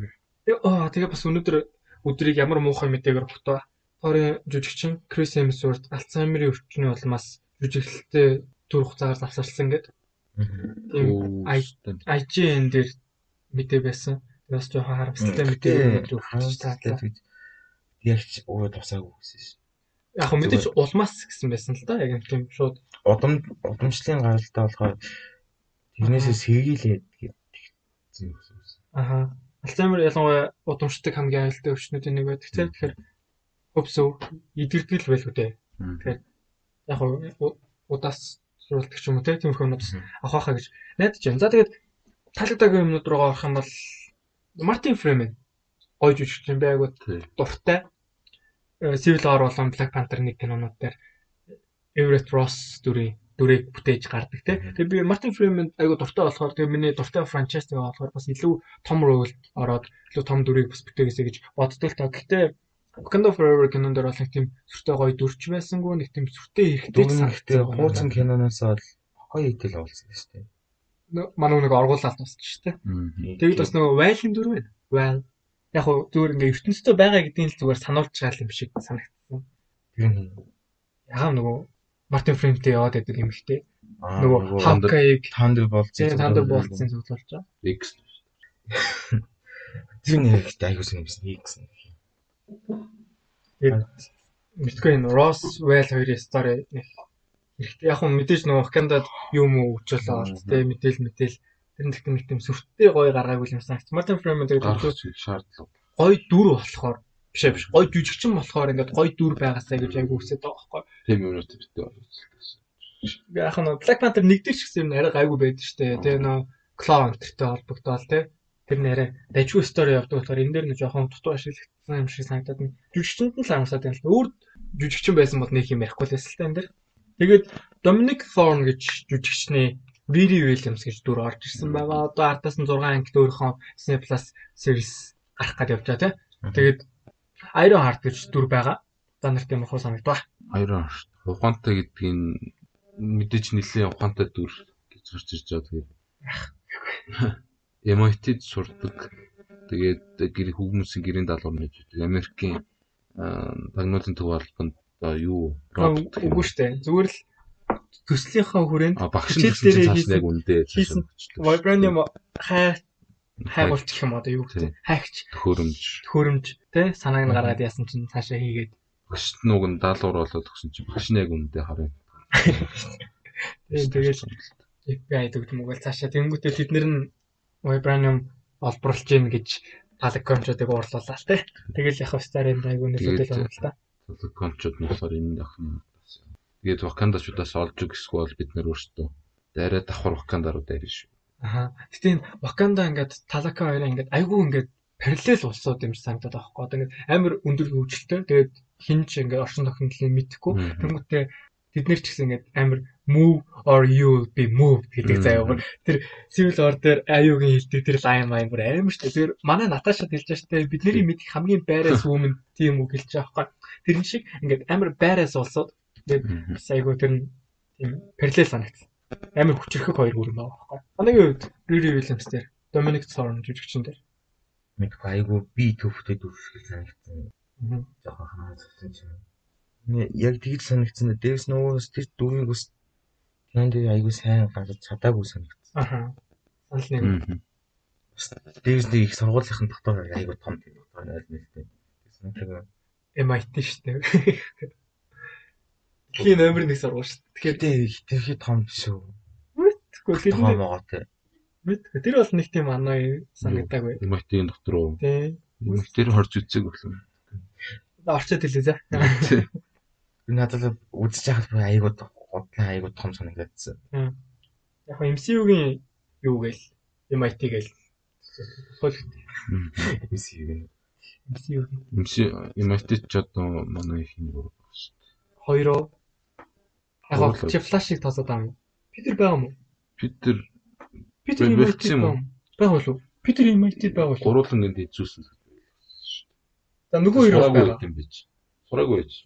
Аа тэгээ бас өнөөдөр өдрийг ямар муухай мэдээгээр бото. Тоорын жүжигчин Крис Хемсворт Альцгеймерийн өвчтөний улмаас жүжиглэлтэй төр хугацаагаар завсарлсан гэдэг. Тийм ай джи эн дээр мэдээ байсан. Бас жоохон харамсалтай мэдээ өнөөдөр өгч таалаа. Ягч өөрөө тусаагүй гэсэн шин. Яг хөө мэдээж улмаас гэсэн байсан л да. Яг юм тийм шууд удам удамшлын гаралтай болохоор тэрнээсээ сэргийлээд гэсэн юм байна. Аха. Альцгеймер ялангуяа удамшдаг хамгийн аюултай өвчнүүдийн нэг байдаг тийм. Тэгэхээр өвсөв идэрдэл байл үү дээ. Тэгэхээр яг хөө удаас суралдаг ч юм уу тийм хүмүүст авах хаа гэж найдаж байна. За тэгээд таалагдаагүй юмнууд руу орох юм бол Мартин Фримен гоё жүжигч юм байгуу дуртай. Civil War болон Black Panther нэг кинонууд дээр Everett Ross дүрийн дүрийг бүтээж гардаг тийм. Тэгээ би Мартин Фримен айгу дуртай болохоор тэгээ миний дуртай франчайз байгаа болохоор бас илүү том ролд ороод илүү том дүрийг бас бүтээгээсэй гэж боддог л та. Гэхдээ Wakanda Forever кинонд дээр бол нэг тийм сүртэй гоё дүрч байсангүй нэг тийм сүртэй хэрэгтэй санагдсан. Хуучин киноноос бол гоё идэл олсон шүү дээ. Манай нэг оргуулалт болсон шүү дээ. Тэгээд бас нөгөө Вайлын дүр байна. Вайл яг хөө зүгээр ингээ ертөнцийн байгаа гэдгийг л зүгээр сануулж байгаа юм шиг санагдсан. Тэр нь яа нөгөө Мартин Фримтэй яваад байдаг юм ихтэй. Нөгөө Hawkeye Thunder болцсон. Thunder болцсон зөвлөж байгаа. X. Тэр нэг айгуус юм байна. X. Тэгээд мэдгүй энэ Ross Whale хоёрын story нэг хэрэгтэй. Яг хөө мэдээж нөгөө Wakanda-д юм уу өчөөлөө тэ мэдээл мэдээл тэр нэг тийм тийм сүртэй гоё гаргаагүй юм санагц. Мартин Фримен тэгээд шаардлага. Гоё дүр болохоор биш биш гоё жүжигчин болохоор ингээд гоё дүр байгаасаа гэж айгу хүсэж байгаа байхгүй. Тийм юмнууд битээ орсон. Яг нь Black Panther нэгдэж гэсэн юм арай гайгүй байдаг штэ. Тэгээ нөө Clown тэртэй холбогдоод те тэр нэрэ дайчгүй стори явдаг болохоор энэ дээр нэг жоохон дутуу ашиглагдсан юм шиг санагдаад нь жүжигчэнд нь л харамсаад байна л. Өөр жүжигчин байсан бол нэг юм ярихгүй л байсан л та энэ дэр. Тэгээд Dominic Thorne гэж жүжигчний Riri Williams гэж дүр орж ирсэн байгаа. Одоо ардаас нь six ангид өөрийнхөө Disney Plus series гарах гэж явж байгаа тийм. Тэгээд Iron Heart гэж дүр байгаа. За нарт юм ахуу санагдаа. Iron Heart. Ухаантай гэдэг нь мэдээж нэлээд ухаантай дүр гэж гарч ирж байгаа. Тэгээд Emoted сурдаг. Тэгээд гэр хүмүүсийн гэрийн даалгавар нэж байдаг. Америкийн тагнуулын төв албанд юу робот үгүй штэ. Зүгээр л төслийнхаа хүрээнд багш нь цааш нэг үндэ Vibranium хай хайгуулч гэх юм одоо юу гэдэг хайгч төхөөрөмж төхөөрөмж тий санааг нь гаргаад яасан чинь цаашаа хийгээд багш нууг нь даалгавар болоод өгсөн чинь багш нэг үндэ харъя. Тэгээд эф би ай гэдэг юм уу цаашаа тэнгүүтээ тэд нэр нь Vibranium олборлж гин гэж талагкомчуудыг уурлууллаа тий. Тэгэл яг хавстаар энэ айгуу нөлөөтэй л байна л та. Кончууд нь болохоор энэ охин бас. Тэгээд Вакандачудаас олж өгсгүй бол бид нэр өөрсдөө дайраа давхар Вакандаруу дайрна шүү. Аха. Гэтэ энэ Ваканда ингээд Талака хоёроо ингээд айгүй ингээд параллел улсууд юм шиг санагдаад байгаа байхгүй. Одоо ингээд амар өндөр хөгжилтэй. Тэгээд хинч ингээд орчин тохиолдлыг мэдхгүй. Тэнгүүтээ тэд нэр ч гэсэн ингээд амар move or you be moved гэдэг заяа. Тэр Civil War дээр аюугийн хэлдэг тэр line line бүр амар шүү. Тэр манай Наташад хэлж байгаа шүү. Бидний мэдих хамгийн байраас woman тийм үг хэлж байгаа байхгүй. Тэрэн шиг ингээд амар байраас улсууд тэгээд айгүй тэр тийм параллел санагдсан. Амар хүчрхэг хоёр гүрэн байгаа байхгүй. Манайгийн хувьд Riri Williams дээр Dominic Thorne жүжигчин дээр мэдгүй айгүй би төвхтэй дүрсгэл санагдсан. Аа. Жохоо хамаалсан чинь. Нэ яг тэгж санагдсан. Дээрс нөгөө тэр дүүрийг ус тэнд айгүй сайн гаргаж чадаагүй санагдсан. Аха. Санал нэг. Дээрс нэг их сургуулийнхын дотор айгүй том тийм дотор айл нэлтэй. Тэгсэн тэр эм ай ти шүү дээ. Хин номер нэг сургууль шүү дээ. Тэгэхээр тэрхий том биш үү? Мэдгүй тэр том байгаа тий. Мэдгүй тэр бол нэг тийм анаа санагдаагүй. эм ай ти-ийн дотор уу? Тий. эм ай ти-ээр хорж үзег болов. Орчод хэлээ за. Би надад үзэж байхад айгүй годлон айгүй том санагдсан. Яг эм си ю-гийн юу гээл эм ай ти гээл хол эм си ю. эм си ю эм ай ти ч одоо манай их юм байна шүү дээ. Хоёроо яг чи флашыг тосоод байгаа юм. Питер байгаа юм уу? Питер Питер эм ай ти байгаа юм. Байгаа болов? Питер эм ай ти байгаа болов? Гуруулан энд хийжүүлсэн. За нөгөө хоёр бол байгаа юм биш. Сураагүй байж.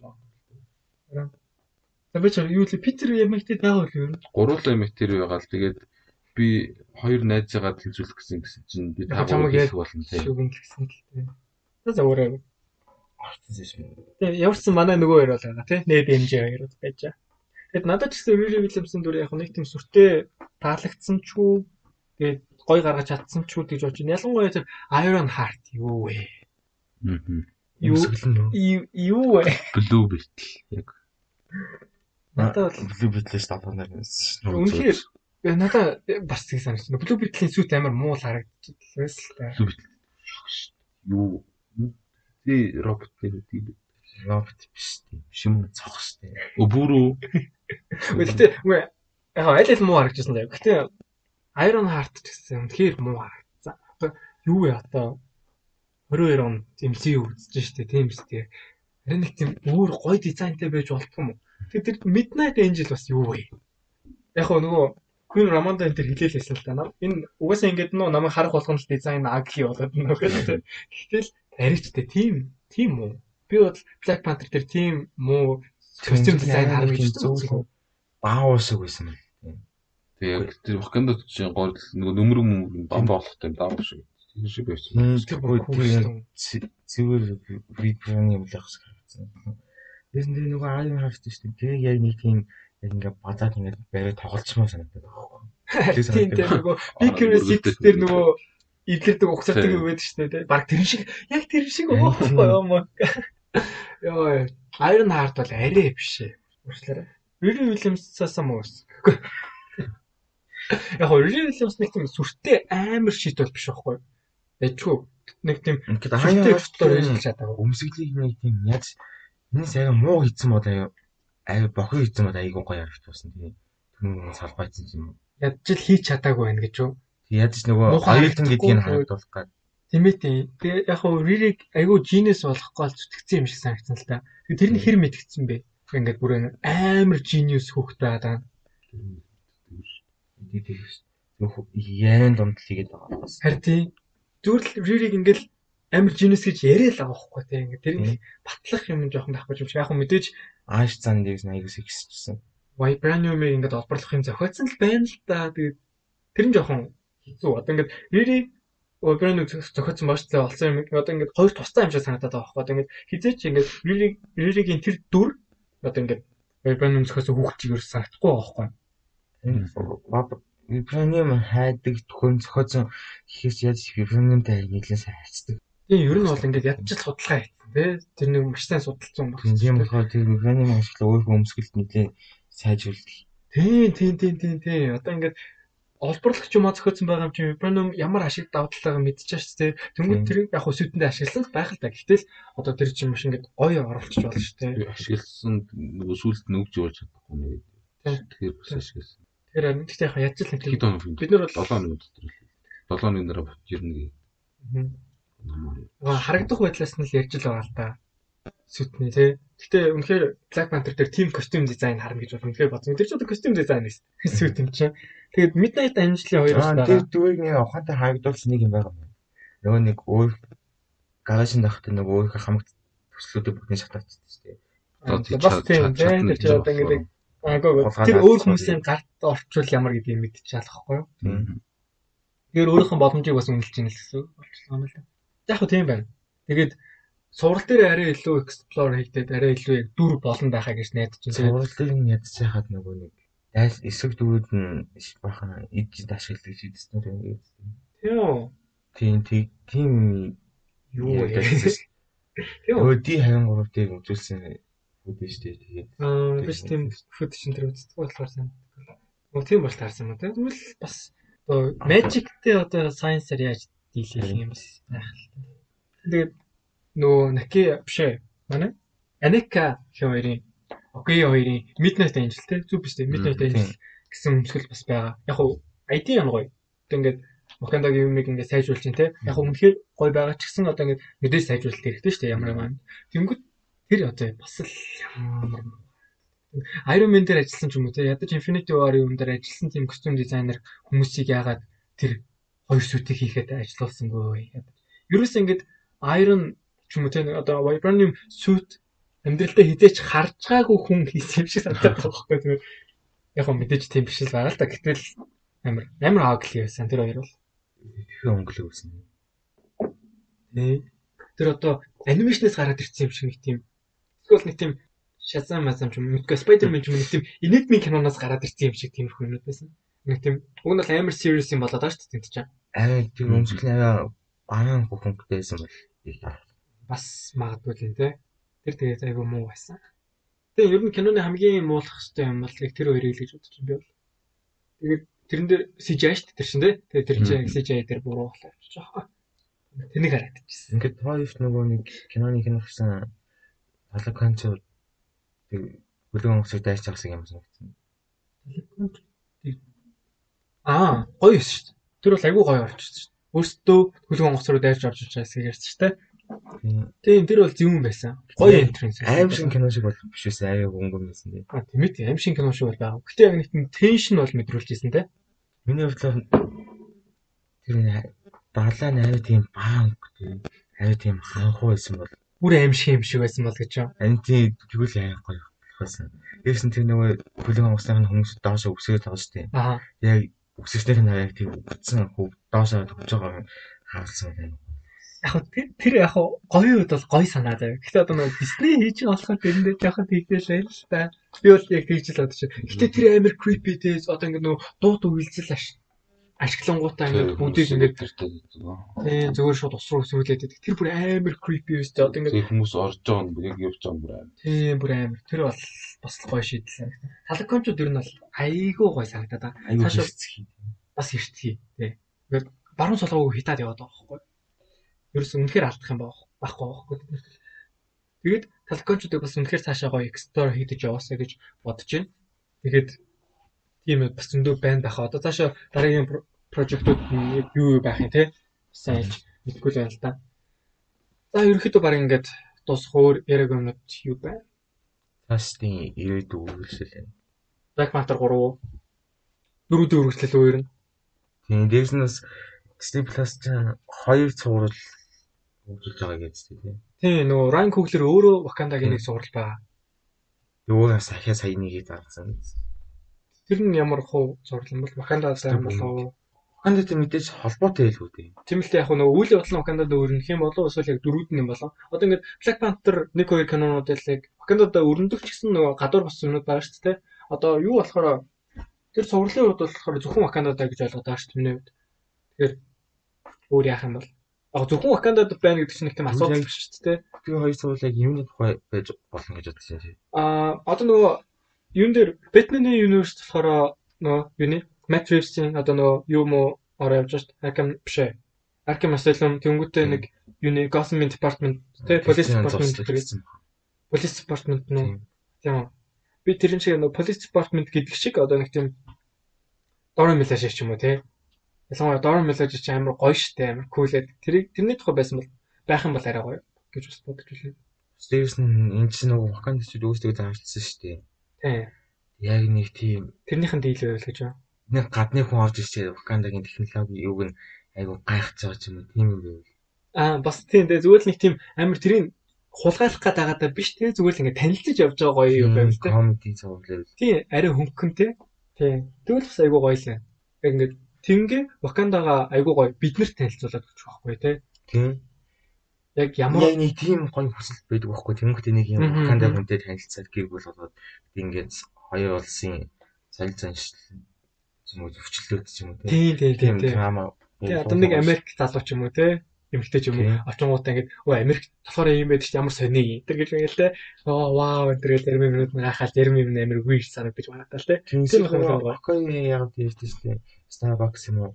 За би ч юу л Питер эм ай ти байгаа болов юу? Гуруулан эм ай ти байгаа л тэгээд би хоёр найзаагаа хэлжүүлэх гэсэн гэсэн чинь би та чамаг хэлэх болно тийм. Шүгэн л гэсэн л тийм. За за өөрөө орцсон юм. Тэгээ яварсан манай нөгөө хоёр бол байгаа тий. Нэд эм жи хоёр байж байгаа. Тэгэд надад ч гэсэн Riri Williams-ын дүр яг нэг тийм сүртэй таалагдсан ч үү. Тэгээд гой гаргаж чадсан ч үү гэж бодож байна. Ялангуяа тэр Iron Heart юу вэ? Аа. Юу юу вэ? Blue Beetle яг. Надад Blue Beetle-с тавханаар байсан. Үнэхээр надад бас тийг санагдсан. Blue Beetle-ийн сүт амар муу харагдчихлаа л та. Blue Beetle. Юу тий робот гэдэг тийм робот биш тийм шим цох штэ. Өвөрөө. Гэхдээ үгүй яг аль аль муу харагдсан даа. Гэхдээ Iron Heart гэсэн үнэхээр муу харагдсан. Юу вэ одоо двадцать хоёр он эм си ю үзэж штэ тийм үстэй. Харин нэг тийм өөр гоё дизайнтай байж болтго юм уу? Тэгээд тэр Midnight Angel бас юу вэ? Яг нөгөө Queen Ramonda энэ төр хэлээлсэн л да. Энэ угаасаа ингэдэг нөө намайг харах болгоно л дизайн агли болоод нөгөө. Гэтэл аричтай тийм тийм үү? Би бол Black Panther дээр тийм муу костюм дизайн харах гэж зүг баавшиг байсан юм. Тэгээ тэр Wakanda чинь гол нөгөө нөмрөг мөмрөг бам болохтой баавшиг. Тийм шиг байсан. Тэр цэвэр вибраны юм л ахс гэсэн. Тэс нэг нөгөө Iron Heart шүү дээ. Тэгээ яг нэг тийм яг ингээ базаад ингээ барай тоглолцмоо санагдаад байгаа. Тийм тийм нөгөө Big Hero six дээр нөгөө идлэрдэг ухсардаг юм байдаг шүү дээ. Бараг тэр шиг яг тэр шиг уухгүй юм аа. Йоо Iron Heart бол арай биш ээ. Уучлаарай. Riri Williams-аас муу байсан. Яг Riri Williams нэг тийм сүртэй амар шийт бол биш байхгүй. Ячгүй нэг тийм ингээд Iron Heart-оор хэлж чадаагүй. Өмсгөлийг нэг тийм яаж энэ сайн муу хийсэн болоо ай бохоо хийсэн бол айгуу гоё харагдсан тийм. Тэр салбайцсан юм. Ядч л хийж чадаагүй байна гэж юу? Яаж ч нөгөө аюултан гэдгийг харагдуулах гээд. Тийм ээ тийм. Тэгээ яг хөө Riri айгуу genius болохгүй л зүтгэцсэн юм шиг санагдсан л та. Тэгээ тэр нь хэр мэдгэцсэн бэ? Ингээд бүр амар genius хөөхтэй байгаа. Нөх яран дунд л хийгээд байгаа бас. Харин тийм. Зүгээр л Riri ингээл амар genius гэж яриа л байгаа байхгүй тийм. Ингээд тэр нь батлах юм жоохон байхгүй юм шиг. Яг хөө мэдээж ааш цан дээс аягүй сексчсэн. Vibranium-ыг ингээд олборлох юм зохиоцсон л байна л да. Тэгээд тэр нь жоохон хэцүү. Одоо ингээд Riri Vibranium зохиоцсон бааштай болсон юм. Одоо ингээд хоёр тустай юм шиг санагдаад байгаа байхгүй. Одоо ингээд хизээч ингээд Riri Riri-гийн тэр дүр одоо ингээд Vibranium зохиоцсон хүүхд чигээр санагдахгүй байгаа байхгүй. Vibranium хайдаг төхөн зохиоцсон гэхээс яаж Vibranium-тай нийлэн сайн хайцдаг. Тийм ер нь бол ингээд ядчил судалгаа хийсэн тий. Тэр нэг маш сайн судалсан юм байна. Тийм болохоор тэр Vibranium ашиглаа өөрөө өмсгөлд нийлээ сайжруулдаг. Тийм тийм тийм тийм тийм. Одоо ингээд олборлох юм а зохиоцсон байгаа юм чи Vibranium ямар ашиг давталгаа мэдчихэж тээ. Тэнгүүд тэр яг хөө сүтэндээ ашигласан байх л та. Гэтэл одоо тэр чинь маш ингээд гоё оруулчих болно шүү дээ. Ашигласан нөгөө сүлд нүгж явуулж чадахгүй нэ. Тэгэхээр бас ашигласан. Тэр харин гэхдээ яг яаж л нэг хэд хоног бид нар бол седем хоног дотор л седем хоногийн дараа бот ирнэ гээ. Аа харагдах байдлаас нь л ярьж л байгаа л та. Сүтний тий. Гэхдээ үнэхээр Black Panther дээр team costume design харна гэж бол үнэхээр бодсон. Тэр ч одоо costume design гэсэн. Сүт юм чинь. Тэгээд Midnight Angel-ийн хоёроос байгаа. Тэр дүүийг нэг ухаантай харагдуулсан нэг юм байгаа юм. Нөгөө нэг өөр гаражинд ахтай нөгөө өөрийнхөө хамаг төслүүдийг бүгдийг шатаацсан шүү дээ. Бас тийм тийм тэр ч одоо ингээд аагаа тэр өөр хүмүүсийн гарт орчвол ямар гэдгийг мэдчихэе байхгүй юу? Тэр өөрийнхөө боломжийг бас үнэлж ийн л гэсэн болчихлоо юм л да. Яг хөө тийм байна. Тэгээд сурал дээр арай илүү explore хийгдээд арай илүү яг дүр болон байхаа гэж найдаж байна. Суралыг нь ядчихад нөгөө нэг дайл эсрэг дөрүүд нь бахан эдж ашигладаг гэж хэлсэн үү ингээд. Тийм үү. Тийм тийм юу яасан. Тийм. Өөди хавин гуравтыг үзүүлсэн үүдэн шүү дээ. Тэгээд аа биш тийм фото чинь тэр үздэг болохоор сайн. Оо тийм бол таарсан юм тийм. Тэгвэл бас одоо Magic-тэй одоо science-аар яаж дийлэх юм бас байх л. Тэгээд нөгөө Наки биш ээ. Манай Аника хоёрын Окей хоёрын Midnight Angel те зүг биш те Midnight Angel гэсэн өмсгөл бас байгаа. Яг уу ай ди нь гоё. Тэг ингээд Wakanda-гийн юмыг ингээд сайжруулж чинь те. Яг үнэхээр гоё байгаа ч гэсэн одоо ингээд мэдээж сайжруулалт хэрэгтэй шүү дээ ямар юм. Тэнгүүд тэр одоо бас л ямар Iron Man дээр ажилласан ч юм уу те. Ядаж Infinity War-ын юм дээр ажилласан тийм костюм дизайнер хүмүүсийг яагаад тэр хоёр сүтийг хийхэд ажиллуулсангүй. Ерөөс ингээд Iron ч юм уу те одоо Vibranium suit амьдралдаа хизээч харж байгаагүй хүн хийсэн юм шиг санагдаад байгаа байхгүй тийм. Яг хөө мэдээж тийм биш л байгаа л да. Гэтэл амар амар ugly байсан тэр хоёр бол. Тэгэхээр өнгөлөг байсан. Тэ. Тэр одоо анимашнаас гараад ирсэн юм шиг нэг тийм. Эсвэл нэг тийм Shazam Shazam ч юм уу Spider-Man ч юм уу нэг тийм Enigma киноноос гараад ирсэн юм шиг тиймэрхүү юмуд байсан. Нэг тийм уг нь бол амар serious юм болоод байгаа шүү дээ тийм. Аа тийм өмсгөл аваа баян хөнгөтэйсэн бол бас магадгүй л энэ. Тэр тэгээд айгүй муу байсан. Тэгээ ер нь киноны хамгийн муулах хэвээр юм бол яг тэр хоёрыг л гэж бодож байна би бол. Тэгээд тэрэн дээр си жи ай шүү дээ тэр чинь тий. Тэгээд тэр чинь си жи ай дээр буруу болоо авчиж байгаа. Тэнийг хараад ирчихсэн. Ингээд тоойф нөгөө нэг киноны кино гэсэн Талаканч тэг бүлгэн онгоцыг дайж авсан юм санагдсан. Аа гоё шүү дээ. Тэр бол айгүй гоё орчихсон шүү дээ. Өөртөө бүлгэн онгоц руу дайж орж байгаа гэсэн ярьж шүү дээ. Тийм тэр бол зөвүүн байсан. Гоё энтрэнс. Аим шиг кино шиг бол биш байсан. Аяа өнгөн байсан тийм. А тийм ээ аим шиг кино шиг бол байгаа. Гэтэ яг нэг тийм теншн бол мэдрүүлж ирсэн те. Миний хувьд тэр нэг далаа найр тийм баан тийм аяа тийм ханхуу байсан бол бүр аим шиг юм шиг байсан бол гэж юм. Анти тэгвэл аяа гоё болсон. Eerсэн тэр нөгөө бүлгэн онгоцны хүмүүс доошоо өсгөөд байгаа шүү дээ. Аа. Яг өсгөснийх нь аяа тийм утсан хөв доошоо төгж байгаа хаалсан байна. Яг тэр тэр яг гоё үед бол гоё санаад байв. Гэтэ одоо нэг Disney хийж байгаа болохоор тэрэндээ жоохон тэгдэл байл л та. Би бол яг тэгж л бодож байна. Гэтэ тэр амар creepy дээ. Одоо ингэ нөө дууд үйлзэл аш ашиглангуудаа ингэ бүгдийг ингэ тийм зөвөр шууд ус руу өсвүүлээд байдаг. Тэр бүр амар creepy өстэй. Одоо ингэ хүмүүс орж байгаа нь яг явж байгаа юм бүр амар. Тийм бүр амар. Тэр бол бас л гоё шийдэл. Талакончууд ер нь бол айгүй гоё санагдаад байгаа. Айгүй бас эртхий тий. Ингээд баруун солгоог хитаад яваад байгаа байхгүй. Ерөөс үнэхээр алдах юм байхгүй байхгүй. Тэгээд талкончуудыг бас үнэхээр цаашаа гоё экстор хийдэж яваасаа гэж бодож байна. Тэгээд тийм ээ бас зөндөө байна байхаа. Одоо цаашаа дараагийн прожектууд юу юу байх юм те. Сайн хэлж мэдгүй л байна л да. За ерөөхдөө баг ингээд дуусах өөр яриаг юмнууд юу байна? Цаашдын ирээдүйн үргэлжлэл байна. Black Panther тhree дөрөвдөө үргэлжлэл өөр нь. Тийм дээрс нь бас Disney Plus ч хоёр цуврал хөгжүүлж байгаа гэж тийм. Тийм нөгөө Ryan Coogler өөрөө Wakanda-гийн нэг цуврал байгаа. Нөгөө сахиа сая нэгийг зарсан. Тэр нь ямар хуу цуврал юм бол Wakanda-тай юм болов. Wakanda-тай мэдээж холбоотой байлгүй дээ. Тийм л яг нөгөө үйл явдал нь Wakanda-д өрнөх юм болов эсвэл яг дөрүүд нь юм болов. Одоо ингээд Black Panther нэг хоёр кинонууд л яг Wakanda-д өрнөдөг ч гэсэн нөгөө гадуур бас юмнууд байгаа шүү дээ. Одоо юу болохоор тэр цувралын хувьд болохоор зөвхөн Wakanda-тай гэж ойлгоод байгаа шүү дээ миний хувьд. Тэгэхээр өөр яах юм бол яг зөвхөн Wakanda-д байна гэдэг чинь нэг тийм асуудал биш шүү дээ. Тэгээ хоёр цуврал яг юуны тухай байж болно гэж бодсон юм. Аа одоо нөгөө юун дээр Batman-ийн universe болохоор нөгөө юуны Matt Reeves-ийн одоо нөгөө юу мó ороо явж шít. Arkham биш ээ. Arkham Asylum тэнгуүтэй нэг юуны Gotham Department тэ Police Department гэдэг. Police Department нөө. Тийм. Би тэрэн шиг нөгөө Police Department гэдэг шиг одоо нэг тийм Dora Milaje ч юм уу те. Ялангуяа Dora Milaje ч амар гоё штэ амар кулээд тэр тэрний тухай байсан бол байх юм бол арай гоё гэж бас бодож байна. Stevenson энэ чинь нөгөө Wakanda ч үүсдэг заавчсан шүү дээ. Тийм. Яг нэг тийм тэрнийхэн дийл байвал гэж байна. Нэг гадны хүн орж ирчээ Wakanda-гийн технологи юуг нь айгу гайхаж байгаа ч юм уу тийм юм байвал. Аа бас тийм дээ зүгээр л нэг тийм амар тэрийг хулгайлах гээд байгаа даа биш те зүгээр л ингэ танилцж явж байгаа гоё юм байвал те. Comedy цогцлол. Тийм арай хөнгөн те. Тийм. Тэгвэл бас айгу гоё л. Яг ингэ тэнгээ Wakanda-га айгу гоё биднэрт танилцуулаад өгч байхгүй те. Тийм. Яг ямар яг нэг тийм гоё хүсэл байдаг байхгүй тэнгуүтэй нэг юм Wakanda хүнтэй танилцаад гэр бүл болоод ингээд хоёр улсын цалин заншил юм уу зөвчлөлт ч юм уу тийм тийм тийм драма. Тэгээ одоо нэг Америк залуу ч юм уу те эмэгтэй ч юм уу очингуудаа ингээд өө Америк болохоор юм байдаг ч ямар сони энэ гэж ингээл те оо вау энэ тэгэл дэрмэ минут гахаал дэрмэ минут амир үгүй санагдаж байна тал те тийм их юм байна. Окей яг тийм тийм Starbucks юм уу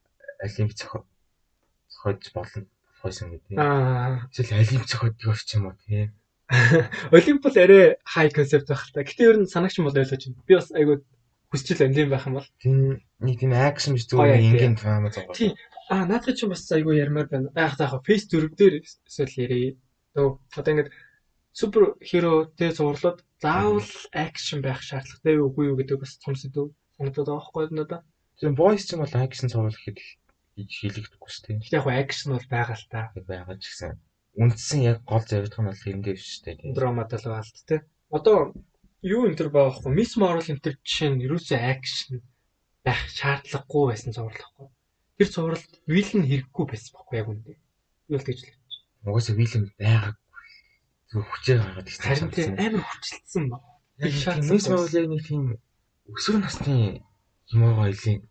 алимп зохио зохиож болно болохсон гэдэг. Аа эсвэл алимп зохиодог орч юм уу тийм. Олимп бол арай хай концепт байх л та. Гэтэ ер нь санагч юм бол ойлгож байна. Би бас айгуу хүсчил амлин байх юм бол. Тийм нэг тийм акшн биш зүгээр ингийн драма зогоо. Тийм. Аа наадах чинь бас айгуу ярмаар байна. Аах таах фейс дөрөв дээр эсвэл ярий. Төө одоо ингээд супер хиро тэ зурлаад заавал акшн байх шаардлагатай юу үгүй юу гэдэг бас том сэдв санагдаад байгаа байхгүй надаа. Тийм бойс ч юм бол акшн зурлах гэхэд хийлэгдэхгүй шүү дээ. Гэтэ яг акшн бол байгаа л та. Байгаа ч гэсэн үндсэн яг гол зорилго нь бол юм дэв шүү дээ. Драмад л байгаа л тэ. Одоо юу энэ төр байгаа байхгүй Miss Marvel энэ төр жишээ нь ерөөсөө акшн байх шаардлагагүй байсан зурлахгүй. Тэр зурлалд вилэн хэрэггүй байсан байхгүй яг үндэ. Юу л гэж л. Угаасаа вилэн байгаагүй. Зөв хүчээр гаргаад ирсэн. Харин тийм амар хүчилсэн ба. Яг Miss Marvel яг нэг тийм өсвөр насны юм аа хоёлын.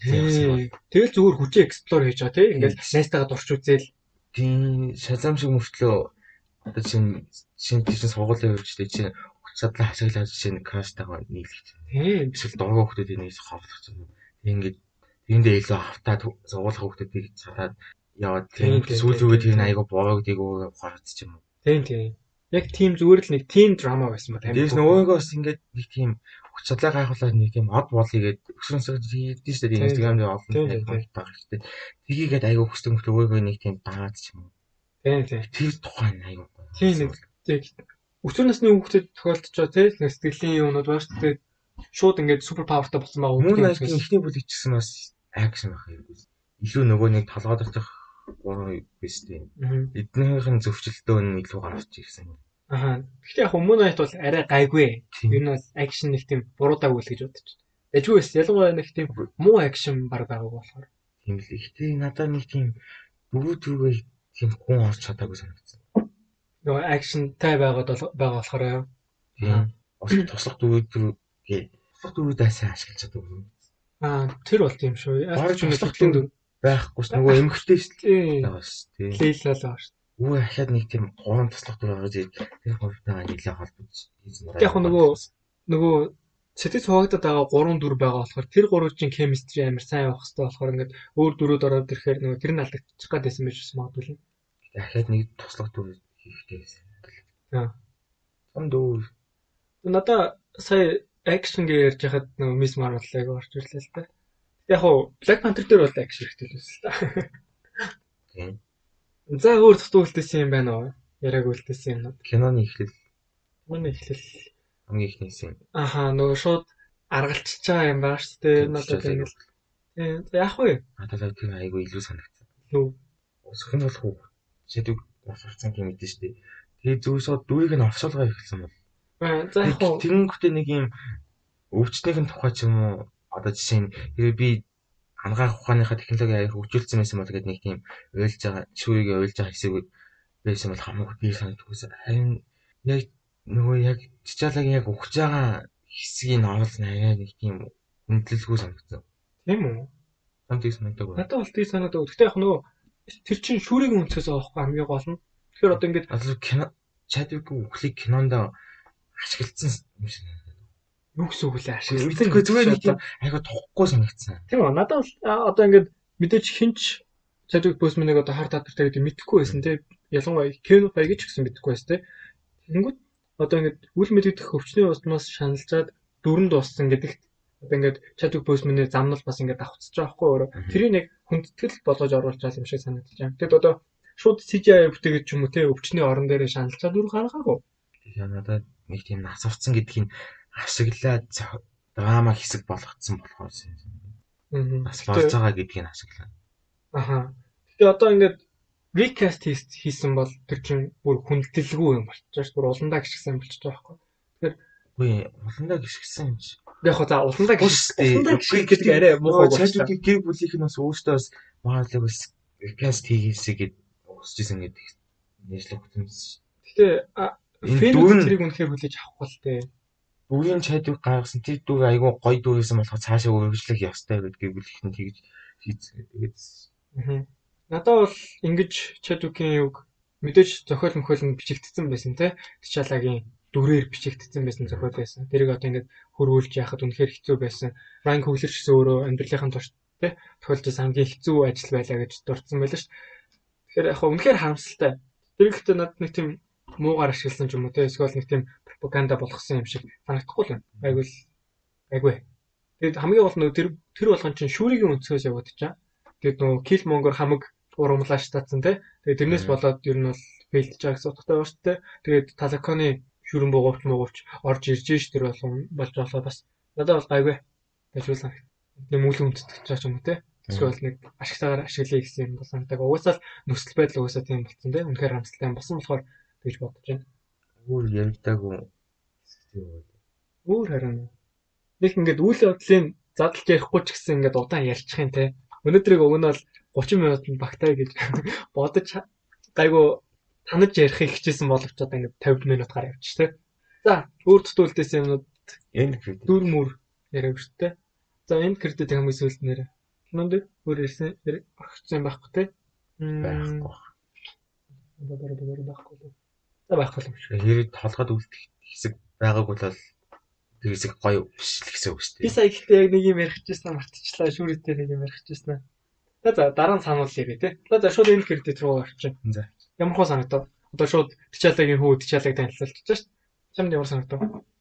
Тэгэл зүгээр хүчээ эксплор хийж байгаа тийм ингээл найстайгаа дурч үзээл тийм шазам шиг мөртлөө одоо чинь чинь тийм сургуулийн хөвчтэй чинь хүч чадлаа хасаглаж чинь краштайгаа нийлэх. Тийм эсвэл дургуй хүмүүсийн нэг ховлох юм. Ингээд тэндээ илүү автаад сургуулийн хүмүүсийг цараад яваад тийм сүүл зүгээр тийм айгу боогдгийг ухаарч ч юм уу. Тийм тийм. Яг тийм зүгээр л нэг тийм драма байсан ба тийм. Тэрс нөгөөгөө бас ингээд нэг тийм хүч чадлаа гайхуулаад нэг тийм од болыгээд өсвөрсөж хийдэж шүү дээ. Инстаграм дээр олон байгаа шүү дээ. Тгийгээд айгу хүсдэг мөртөө өгөөгөө нэг тийм дагаад ч юм уу. Тийм тийм. Тэр тухайн айгу. Тийм нэг тийм өсвөр насны хүүхдэд тохиолдож байгаа тийм сэтгэлийн юмнууд байна шүү дээ. Шууд ингээд супер павертай болсон байгаа хүмүүс. Мөн ажгийн ихний бүлэг ч гэсэн бас акшн байх юм. Илүү нөгөө нэг толгойд очих гурван биш тийм. Эднийхэн зөвчлөлтөө нь илүү гарч ирсэн. Аха. Гэхдээ яг өмнө найт бол арай гайгүй. Ер нь бол акшн нэг тийм буруудаагүй л гэж бодож байна. Дэжгүй бас ялангуяа нэг тийм муу акшн баг байгаагүй болохоор. Тийм л ихтэй надад нэг тийм дөрөв дөрвөө тийм хүн орч чадаагүй санагдсан. Нөгөө акшнтай байгаад байгаа болохоор тийм. Туслах дөрөв дөрөв гээ. Туслах дөрөвдөө сайн ашиглаж чадаагүй. Аа тэр бол тийм шүү. Яаж ч туслахын дөрөв байхгүй ш нөгөө эмхтэй ш байгаа ш тийм. Лейлал байгаа ш. Үгүй ахаад нэг тийм гурван туслах дөрөв орж ир тэр хоёртойгоо нийлээ холбож хийсэн. Яг нөгөө нөгөө сэтгэл хуваагдаад байгаа гурван дүр байгаа болохоор тэр гурвын chemistry амар сайн явах хэрэгтэй болохоор ингээд өөр дөрөд ороод ирэхээр нөгөө тэр нь алдчих гад байсан байж магадгүй. Ахаад нэг туслах дөрөв хийхтэй байсан. Аа. Том дөрөв. Надаа сая акшн гэж ярьж хахад нөгөө Miss Marvel-ыг орж ирлээ л та. Яг хуу Black Panther дээр бол акшн хэрэгтэй л байсан л та. Тийм. За өөр тутуу үлдээсэн юм байна уу? Яриаг үлдээсэн юм уу? Киноны эхлэл. Киноны эхлэл. Хамгийн ихнээс юм. Ахаа нөгөө шууд аргалчж байгаа юм байна шүү дээ. Надад ингэ. Тийм. Яг уу. Надад тэр айгүй илүү санагдсан. Юу? Өсөх нь болох уу? Жишээд аварсан юм мэдэн шүү дээ. Тэгээ зөвсөө дүүийг нь офшоолгоо эхэлсэн бол. Аа за яг уу. Тэнгүүтээ нэг юм өвчтнийхэн тухай ч юм уу одоо жишээ нь би ангаах ухааныхаа технологи аяг хөгжүүлсэн байсан бол гэдэг нэг тийм ойлж байгаа шүүрийг ойлж байгаа хэсэг байсан бол хамаагүй би санагдчихсан. Харин яг нөгөө яг чичаалагийн яг ухаж байгаа хэсгийг оруулах арай нэг тийм үнэлэлгүй санагдсан. Тийм үү? Хамтыг санагдаг байна. Надад бол тийм санагдав. Гэхдээ яг нөгөө тэр чинь шүүрийн үнцээс авахгүй хамгийн гол нь. Тэгэхээр одоо ингэж кино Чадваргүй үхлийг кинонд ашигласан юм шиг. юу гэсэн үг лээ ашигласан. Мэдээгүй зүгээр нэг тийм айгаа тухгүй санагдсан. Тийм үү. Надад бол одоо ингээд мэдээж хинч Chadwick Boseman-ыг одоо хард хатартай гэдэг мэдэхгүй байсан тий. Ялангуяа Kevin Feige ч гэсэн мэдэхгүй байсан тий. Тэнгүүд одоо ингээд үл мэдэгдэх өвчнөө устмаас шаналжаад дөрөнд дууссан гэдэгт одоо ингээд Chadwick Boseman-ы замнал бас ингээд давхцаж байгаа хгүй өөрөө. Тэрийг нэг хүндэтгэл болгож оруулж байгаа юм шиг санагдаж байна. Тэгэд одоо шууд си жи ай бүтээгээд ч юм уу тий өвчнөө орон дээр шаналжаад дөрөв гаргаагүй. Тэгэхээр надад нэг тийм нас урцсан гэдгийг ашиглаад драма хэсэг болгоцсон болохоор бас болж байгаа гэдгийг ашиглаад. Аха. Тэгээ одоо ингээд recast хийсэн бол тэр чинь бүр хүндэлгүй юм болчихж бүр уландаа гიშгсэн болчихж байгаа байхгүй. Тэгэхээр үгүй уландаа гიშгсэн юм чи. Яг хоо за уландаа гიშгсэн. Уландаа гიშгэх арай муухай болчихсон. Chadwick гэр бүлийнх нь бас өөртөө бас Marvel бас recast хийгээсэй гэд усж исэн гэдэг нэжлэг хөтөнс. Тэгээ фэн тэрийг үнэхээр хүлээж авахгүй л дээ. Бүгийн Chadwick гаргасан тэр дүүг айгүй гоё дүү байсан болохоор цаашаа үргэлжлэх ёстой гэдэг бүлийнх нь тэгж хийцгээ. Тэгээд аа. Надад бол ингэж Chadwick-ийн юг мэдээж зохиол мөхөл нь бичигдсэн байсан те. T'Challaгийн дүрээр бичигдсэн байсан зохиол байсан. Тэрийг одоо ингэж хөрвүүлж яхад үнэхээр хэцүү байсан. Ryan Coogler ч гэсэн өөрөө амьдралынхаа турш те тохиолдож хамгийн хэцүү ажил байлаа гэж дурдсан байлаа шүү. Тэгэхээр яг үнэхээр харамсалтай. Тэр ихтэй надад нэг тийм муугаар ашигласан ч юм уу те эсвэл нэг тийм пропаганда болгосон юм шиг санагдахгүй л байна. Айгуул айгүй. Тэгэд хамгийн гол нь тэр тэр болгон чинь шүүригийн өнцгөөс яваад чаа. Тэгэд нөө Killmonger хамаг урамлааш татсан те. Тэгээд тэрнээс болоод ер нь бол фейлдж байгаа гэсэн утгатай байна шүү дээ. Тэгээд Talakoni шүүрэн буугавч муугавч орж ирж ш тэр болгон болж байгаа бас надад бол гайгүй. Тажуулсан. Нэг мөлийн үндэтгэж байгаа ч юм уу те. Эсвэл нэг ашигтайгаар ашиглая гэсэн юм бол санагдав. Угаасаа л нөхцөл байдал угаасаа тийм болсон те. Үнэхээр харамсалтай болсон болохоор гэж бодож байна. Өөр яригдаагүй. Өөр харин нэг ингээд үйл явдлын задлж ярихгүй ч гэсэн ингээд удаан ярьчих юм те. Өнөөдрийг өгнө бол thirty минутанд багтаа гэж бодож гайгүй танаж ярихыг хичээсэн боловч одоо ингээд fifty минутаар явчих те. За, өөр тутуулдээс юмнууд end credit дүр мөр яриаг шүү те. За, end credit хамгийн сүүлд нэр. Кинонд өөр ирсэн орчихсан байхгүй те. байхгүй. байхгүй. За байхгүй юм шиг. Хэрэг толгойд үлдэх хэсэг байгаагүй бол тэр хэсэг гоё биш л гэсэн үг шүү дээ. Би сая ихтэй яг нэг юм ярих гэжсэн мартчихлаа. Шүүрэттэй нэг юм ярих гэжсэн. За за дараа нь сануулъя гээ те. За шууд энэ кредит руу орчих. За. Ямар хөө санагдав? Одоо шууд T'Challaгийн хүү T'Challag танилцуулчих шүү. Чамд ямар санагдав?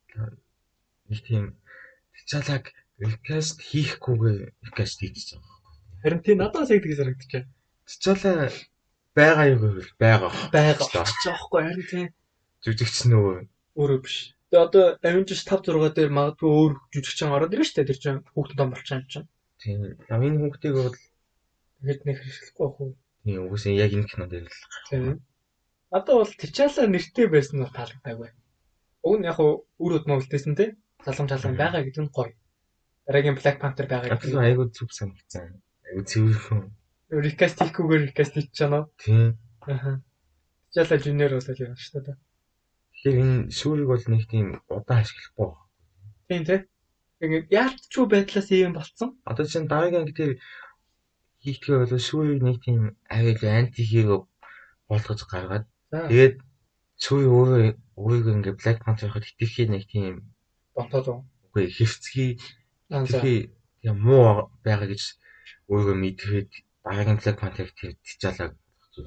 Нэг тийм T'Challag recast хийхгүйгээр recast хийж байгаа. Харин тий надаас яг тэгж санагдчихэ. T'Challa байгаа юу гэвэл байгаа. Байгаа болчих жоохгүй харин тий. Жүжигч нөгөө өөрөө биш. Тэгээ одоо Avengers five six дээр магадгүй өөр жүжигчин ороод ирнэ шүү дээ. Тэр чинь хүүхдэн том болчихсон юм чинь. Тийм. Энэ хүүхдийг бол тэгэд нэг хэрэглэхгүй ах уу. Тийм үгүйс яг энэ кино дээр л. Тийм. Одоо бол T'Challa нэртэй байсан нь таалагдаагүй. Уг нь яг үр удмаа үлдээсэн тий. Залам залам байгаа гэдэг нь гоё. Дараагийн Black Panther байгаа гэдэг нь айгүй зүг санагдсан. Айгүй цэвэрхэн. Recast хийхгүйгээр recast хийчихэж байна уу? Тийм. Аха. T'Challa Junior болоод явна шүү дээ. Тэгэхээр энэ шүүрийг бол нэг тийм удаан ашиглахгүй. Тийм тий. Ингээд яалтчгүй байдлаас ийм болцсон. Одоо чинь дараагийн анги дээр хийхдээ бол шүүрийг нэг тийм авил анти хиро болгож гаргаад тэгээд шүүрийг өөрөө өөрийгөө ингээд Black Panther-ыг итгэхийн нэг тийм бонтоод уу. Үгүй хэвцгий тэгэхээр юм муу байгаа гэж өөрийгөө мэдгээд дараагийн Black Panther-ыг T'Challa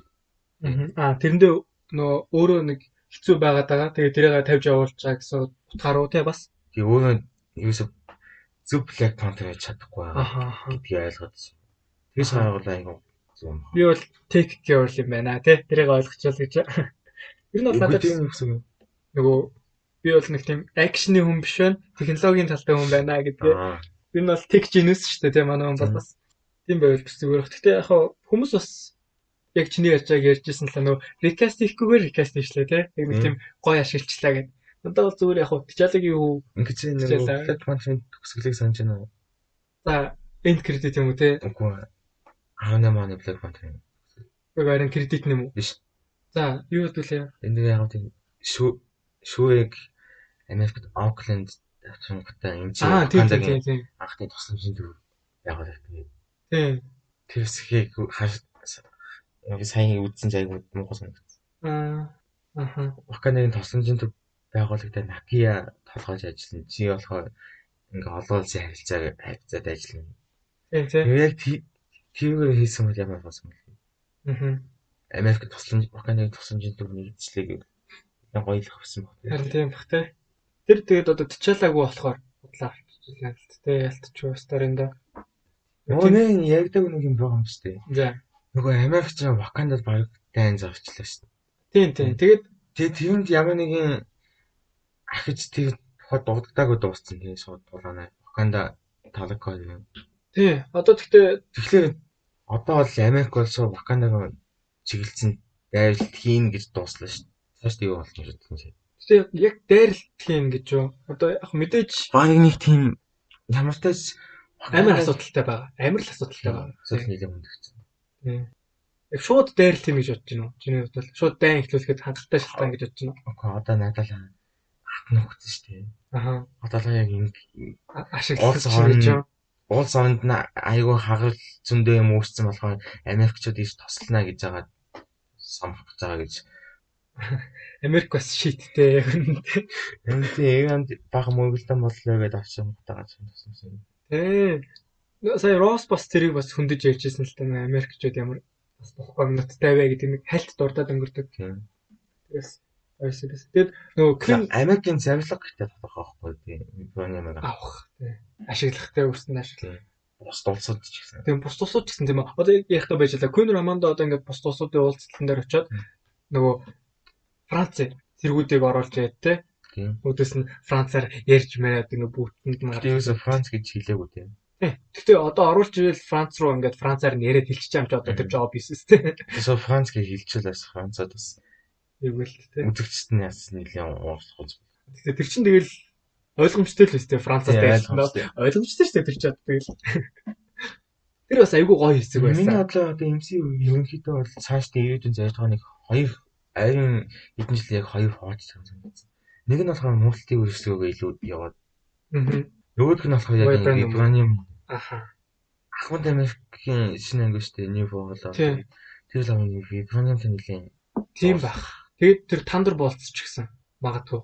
аа тэрэндээ нөө өөрөө нэг хэцүү байгаад байгаа. Тэгээ тэрийг тавьж явуулж байгаа гэсэн утгаар уу те бас. Тэгээ өөрөө юусо зөв Black Panther гэж чадахгүй байгаа гэдгийг ойлгоод. Тэгээс хаягуулаа айгу зөв. Би бол take care юм байна те. Тэрийг ойлгочихвол гэж. Тэр нь бол надад нөгөө би бол нэг тийм акшны хүн биш байна. Технологийн талтай хүн байна гэдгээ. Би нь бол tech genius шүү дээ те манай хүн бол бас. Тийм байвал биш зүгээр. Гэхдээ яг хүмүүс бас яг чиний ярьж байгааг ярьжсэн л нөө recast хийхгүйгээр recast хийшлээ те. Яг нэг тийм гоё ашиглчлаа гэдэг. Надад бол зүгээр яг T'Challaгийн юу ингэж нэг Black Panther-ын төгсгөлийг санаж байна уу? За end credit юм уу те? Үгүй. Арна маань Black Panther-ын. Уг арин кредит нэм үү? Биш. За юу хэвдүүлээ? Энд яг тийм шүү шүүэг Америкт Auckland тавчингтай энэ чинь Канадагийн анхны тусламжийн төв байгуулалт гэдэг. Тийм. Тэрсхийг хаш яг сайн үзсэн зайг муу санагдсан. Аа. Аха. Wakanda-гийн тусламжийн төв байгуулагтай Nokia толгойж ажиллана. Чи болохоор ингээ олон улсын харилцаа харилцаад ажиллана. Тийм тийм. Тэгээ яг тийгээр хийсэн бол ямар болсон бэ? Аа. Америк тусламж Wakanda-гийн тусламжийн төв нэгжлэгийг яг гоё л авсан баг. Харин тийм бах те. Тэр тэгээд одоо T'Challa-гүй болохоор бодлоо авчихлаа л те. Ялтчихваа старында. Нөгөө нэг ягдаг нэг юм байгаа юм шүү дээ. За. Нөгөө Америкч Wakanda-д баг дайн зарчлаа шүү дээ. Тийм тийм. Тэгээд тэгээд тэрэнд ямар нэгэн ахиж тэгээд хот дуудагдаагүй дууссан тийм шууд тулаанаа Wakanda талакой юм. тий. Одоо тэгтээ тэгэхээр одоо бол Америк болсоо Wakanda-г чиглэлцэн дайрлт хийн гэж дууслаа шүү дээ. Цааш юу болж байгаа юм. Тэгээ яг дайрлт хийн гэж юу. Одоо яг мэдээж баг нэг тийм ямар ч тач амар асуудалтай байгаа. Амар л асуудалтай байгаа. Асуудал нэлээд хүндэгцэн. Тий. Яг шууд дайрлт хийн гэж бодож байна уу? Чиний хувьд бол шууд дайн ихлүүлэхэд хангалттай шалтгаан гэж бодож байна уу? Окей, одоо надад л хатна өгсөн шүү дээ. Аха. Одоо л яг ингэ ашиглах гэж байна. Уул соронд нь айгүй хагал зөндөө юм үүссэн болохоор Америкчууд ийш тослоно гэж байгаа самхаж байгаа гэж. Америк бас шийттэй яг үнэндээ. Энд Эванд бага мөнгөлтөн боллоо гэдээ авсан байгаа юм туссан. Ээ. Сая Росс бас тэрийг бас хөндөж ярьжсэн л та Америкчууд ямар бас бохгүй ноттай бай гэдэг нэг хальт дурдаад өнгөрдөг. Тэгээс ойсоос. Тэгэд нөгөө Клин Америкийн завлага гэдэг тодорхой байхгүй тийм. Вибраниумыг авах тийм. Ашиглахтай өрсөнд ашиглах. Бус улсууд ч гэсэн. Тийм бус улсууд ч гэсэн тийм ээ. Одоо яг та байж лаа. Кюн Романдо одоо ингээд бус улсуудын уулзалтан дээр очиод нөгөө Франц зэргүүдийг оруулж яа тэ. Тийм. Өдөөс нь Францаар ярьж маяад ингээд бүгдэнд нь Тэрээс Франц гэж хэлээгүй тийм. Тийм. Гэхдээ одоо оруулж ирэл Франц руу ингээд Францаар нь яриад хэлчих юм чи одоо тэр job бизнес тэ. So Франц гэж хэлчихлээс Францад бас Эвгүй л тэ. үзэгчд нь яс нэлийн уурах үз. Тэгэхээр тэр чинь тэгэл ойлгомжтой л өстэй Францаас дайрлаа. Ойлгомжтой шүү дээ тэр чинь тэгэл. Тэр бас айгүй гоё хэсэг байсан. Миний бодлоо одоо эм си ю ерөнхийдөө бол цаашдаа ирээдүйн зайлшгүй нэг хоёр айрын хэдэн жил яг хоёр хооч санагдсан. Нэг нь болохоор муултын үрсгөөг илүү яваад. Аа. Нөгөөх нь болохоор яг вибраниум. Аха. Ахмад Америкийн шинэ анги шүү дээ. New болоо. Тэр л амиг вибраниум тэнэлийн тийм байх. Тэгээд тэр тандар болцсон ч гэсэн магадгүй.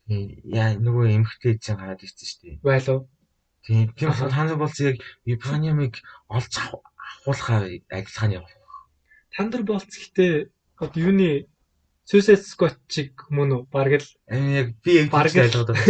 Яа нөгөө эмхтэй эзэн гараад ирсэн шүү дээ. Байлуу. Тийм тийм тандар болцсон яг вибраниумыг олж авахулахаар ажиллах нь явах. Тандар болц гэхдээ одоо юуны Suicide Squad чиг мөн үү? Бараг л яг би яг ойлгоод байна.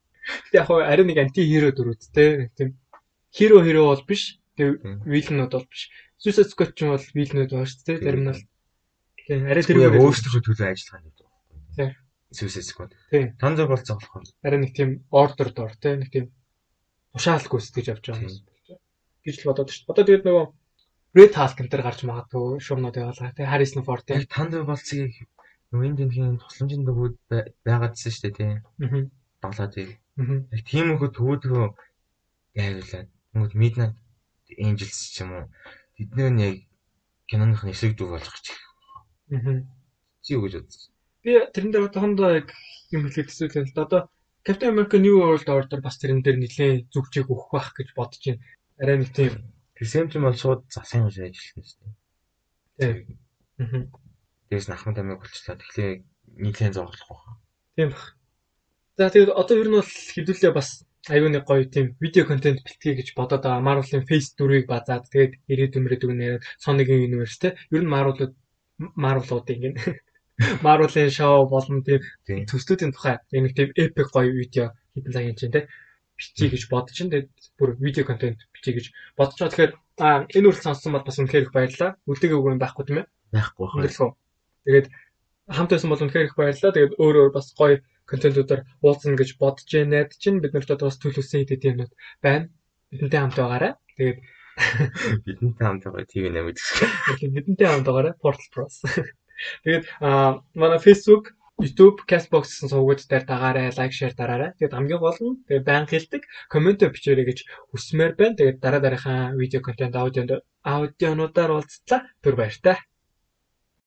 Яг хоо ари нэг анти хиро дөрүүдтэй тийм хиро хиро бол биш. Тэгээ вилнүүд бол биш. Suicide Squad ч бол вилнүүд байна шүү дээ. Зарим нь тийм ари тэр яг өөрсдөө төлөө ажиллах юм байна. Тийм. Suicide Squad. Тийм. Тандар болцсон болохоор ари нэг тийм ордер дор тийм нэг тийм тушаалгүй сэтгэж авч байгаа юм болж байна. Гэж л бодоод шүү дээ. Одоо тэгээд нөгөө Red Hulk энэ төр гарч магадгүй шуумнууд яваалаа. Тэгээ Harrison Ford тийм тандар болцгийг нөгөө энэ дэмхийн тусламжийн төвүүд байгаадсэн шүү дээ тийм. Аа. Доглоо тийм. Аа. Яг тийм их төвүүдөө гайвуулаад нөгөө Midnight Angels ч юм уу. Тэднэр нь яг киноных нь эсрэг дүр болж гарч ирэх. Аа. Чи юу гэж бодсон? Би тэрэн дээр одоохондоо яг юм хэлээд төсөөлөл л да. Одоо Captain America New World Order бас тэрэн дээр нэлээд зүгжийг өгөх байх гэж бодож байна. Арай нэг тийм Тэсэм ч юм бол шууд засгийн гэж ажилласан шүү дээ. Тийм. Аа. Дээс нь Ахмад Америк болчихлоо. Тэгэхээр нийлэн зоглох байх. Тийм баг. За тэгээд одоо ер нь бол хэдүүлээ бас аюу нэг гоё тийм видео контент бэлтгий гэж бодоод байгаа. Marvel-ын Phase дөрвийг базаад тэгээд ирээдүйн мөрөдөг нь яриад Sony-гийн universe те. Ер нь Marvel-ууд Marvel-уудын гин Marvel-ын шоу болон тийм төслүүдийн тухай нэг тийм epic гоё видео хэдэн цагийн чинь те бичиж гэж бодож чинь тэгээд бүр видео контент бичиж гэж бодож байгаа. Тэгэхээр аа энэ үрэл сонссон бол бас үнэхээр их баярлалаа. Үлдээг өгөө юм байхгүй тийм ээ. Байхгүй байна. Тэгээд хамт байсан бол үнэхээр их баярлалаа. Тэгээд өөр өөр бас гоё контентуудаар уулзна гэж бодож байна. Найд чинь бид нарт бас төлөвсөн хэд хэдэн юмнууд байна. Бидэнтэй хамт байгаарай. Тэгээд бидэнтэй хамт байгаа ти ви нэмээд гэх. Бидэнтэй хамт байгаарай. Portal Pros. Тэгээд аа манай Facebook, YouTube, Castbox гэсэн сувгууд дээр дагаарай, лайк, шеэр дараарай. Тэгээд хамгийн гол нь тэгээд байнга хэлдэг, комент бичээрэй гэж хүсмээр байна. Тэгээд дараа дараахан видео контент аудионд аудионуудаар уулзлаа. Түр баяртай.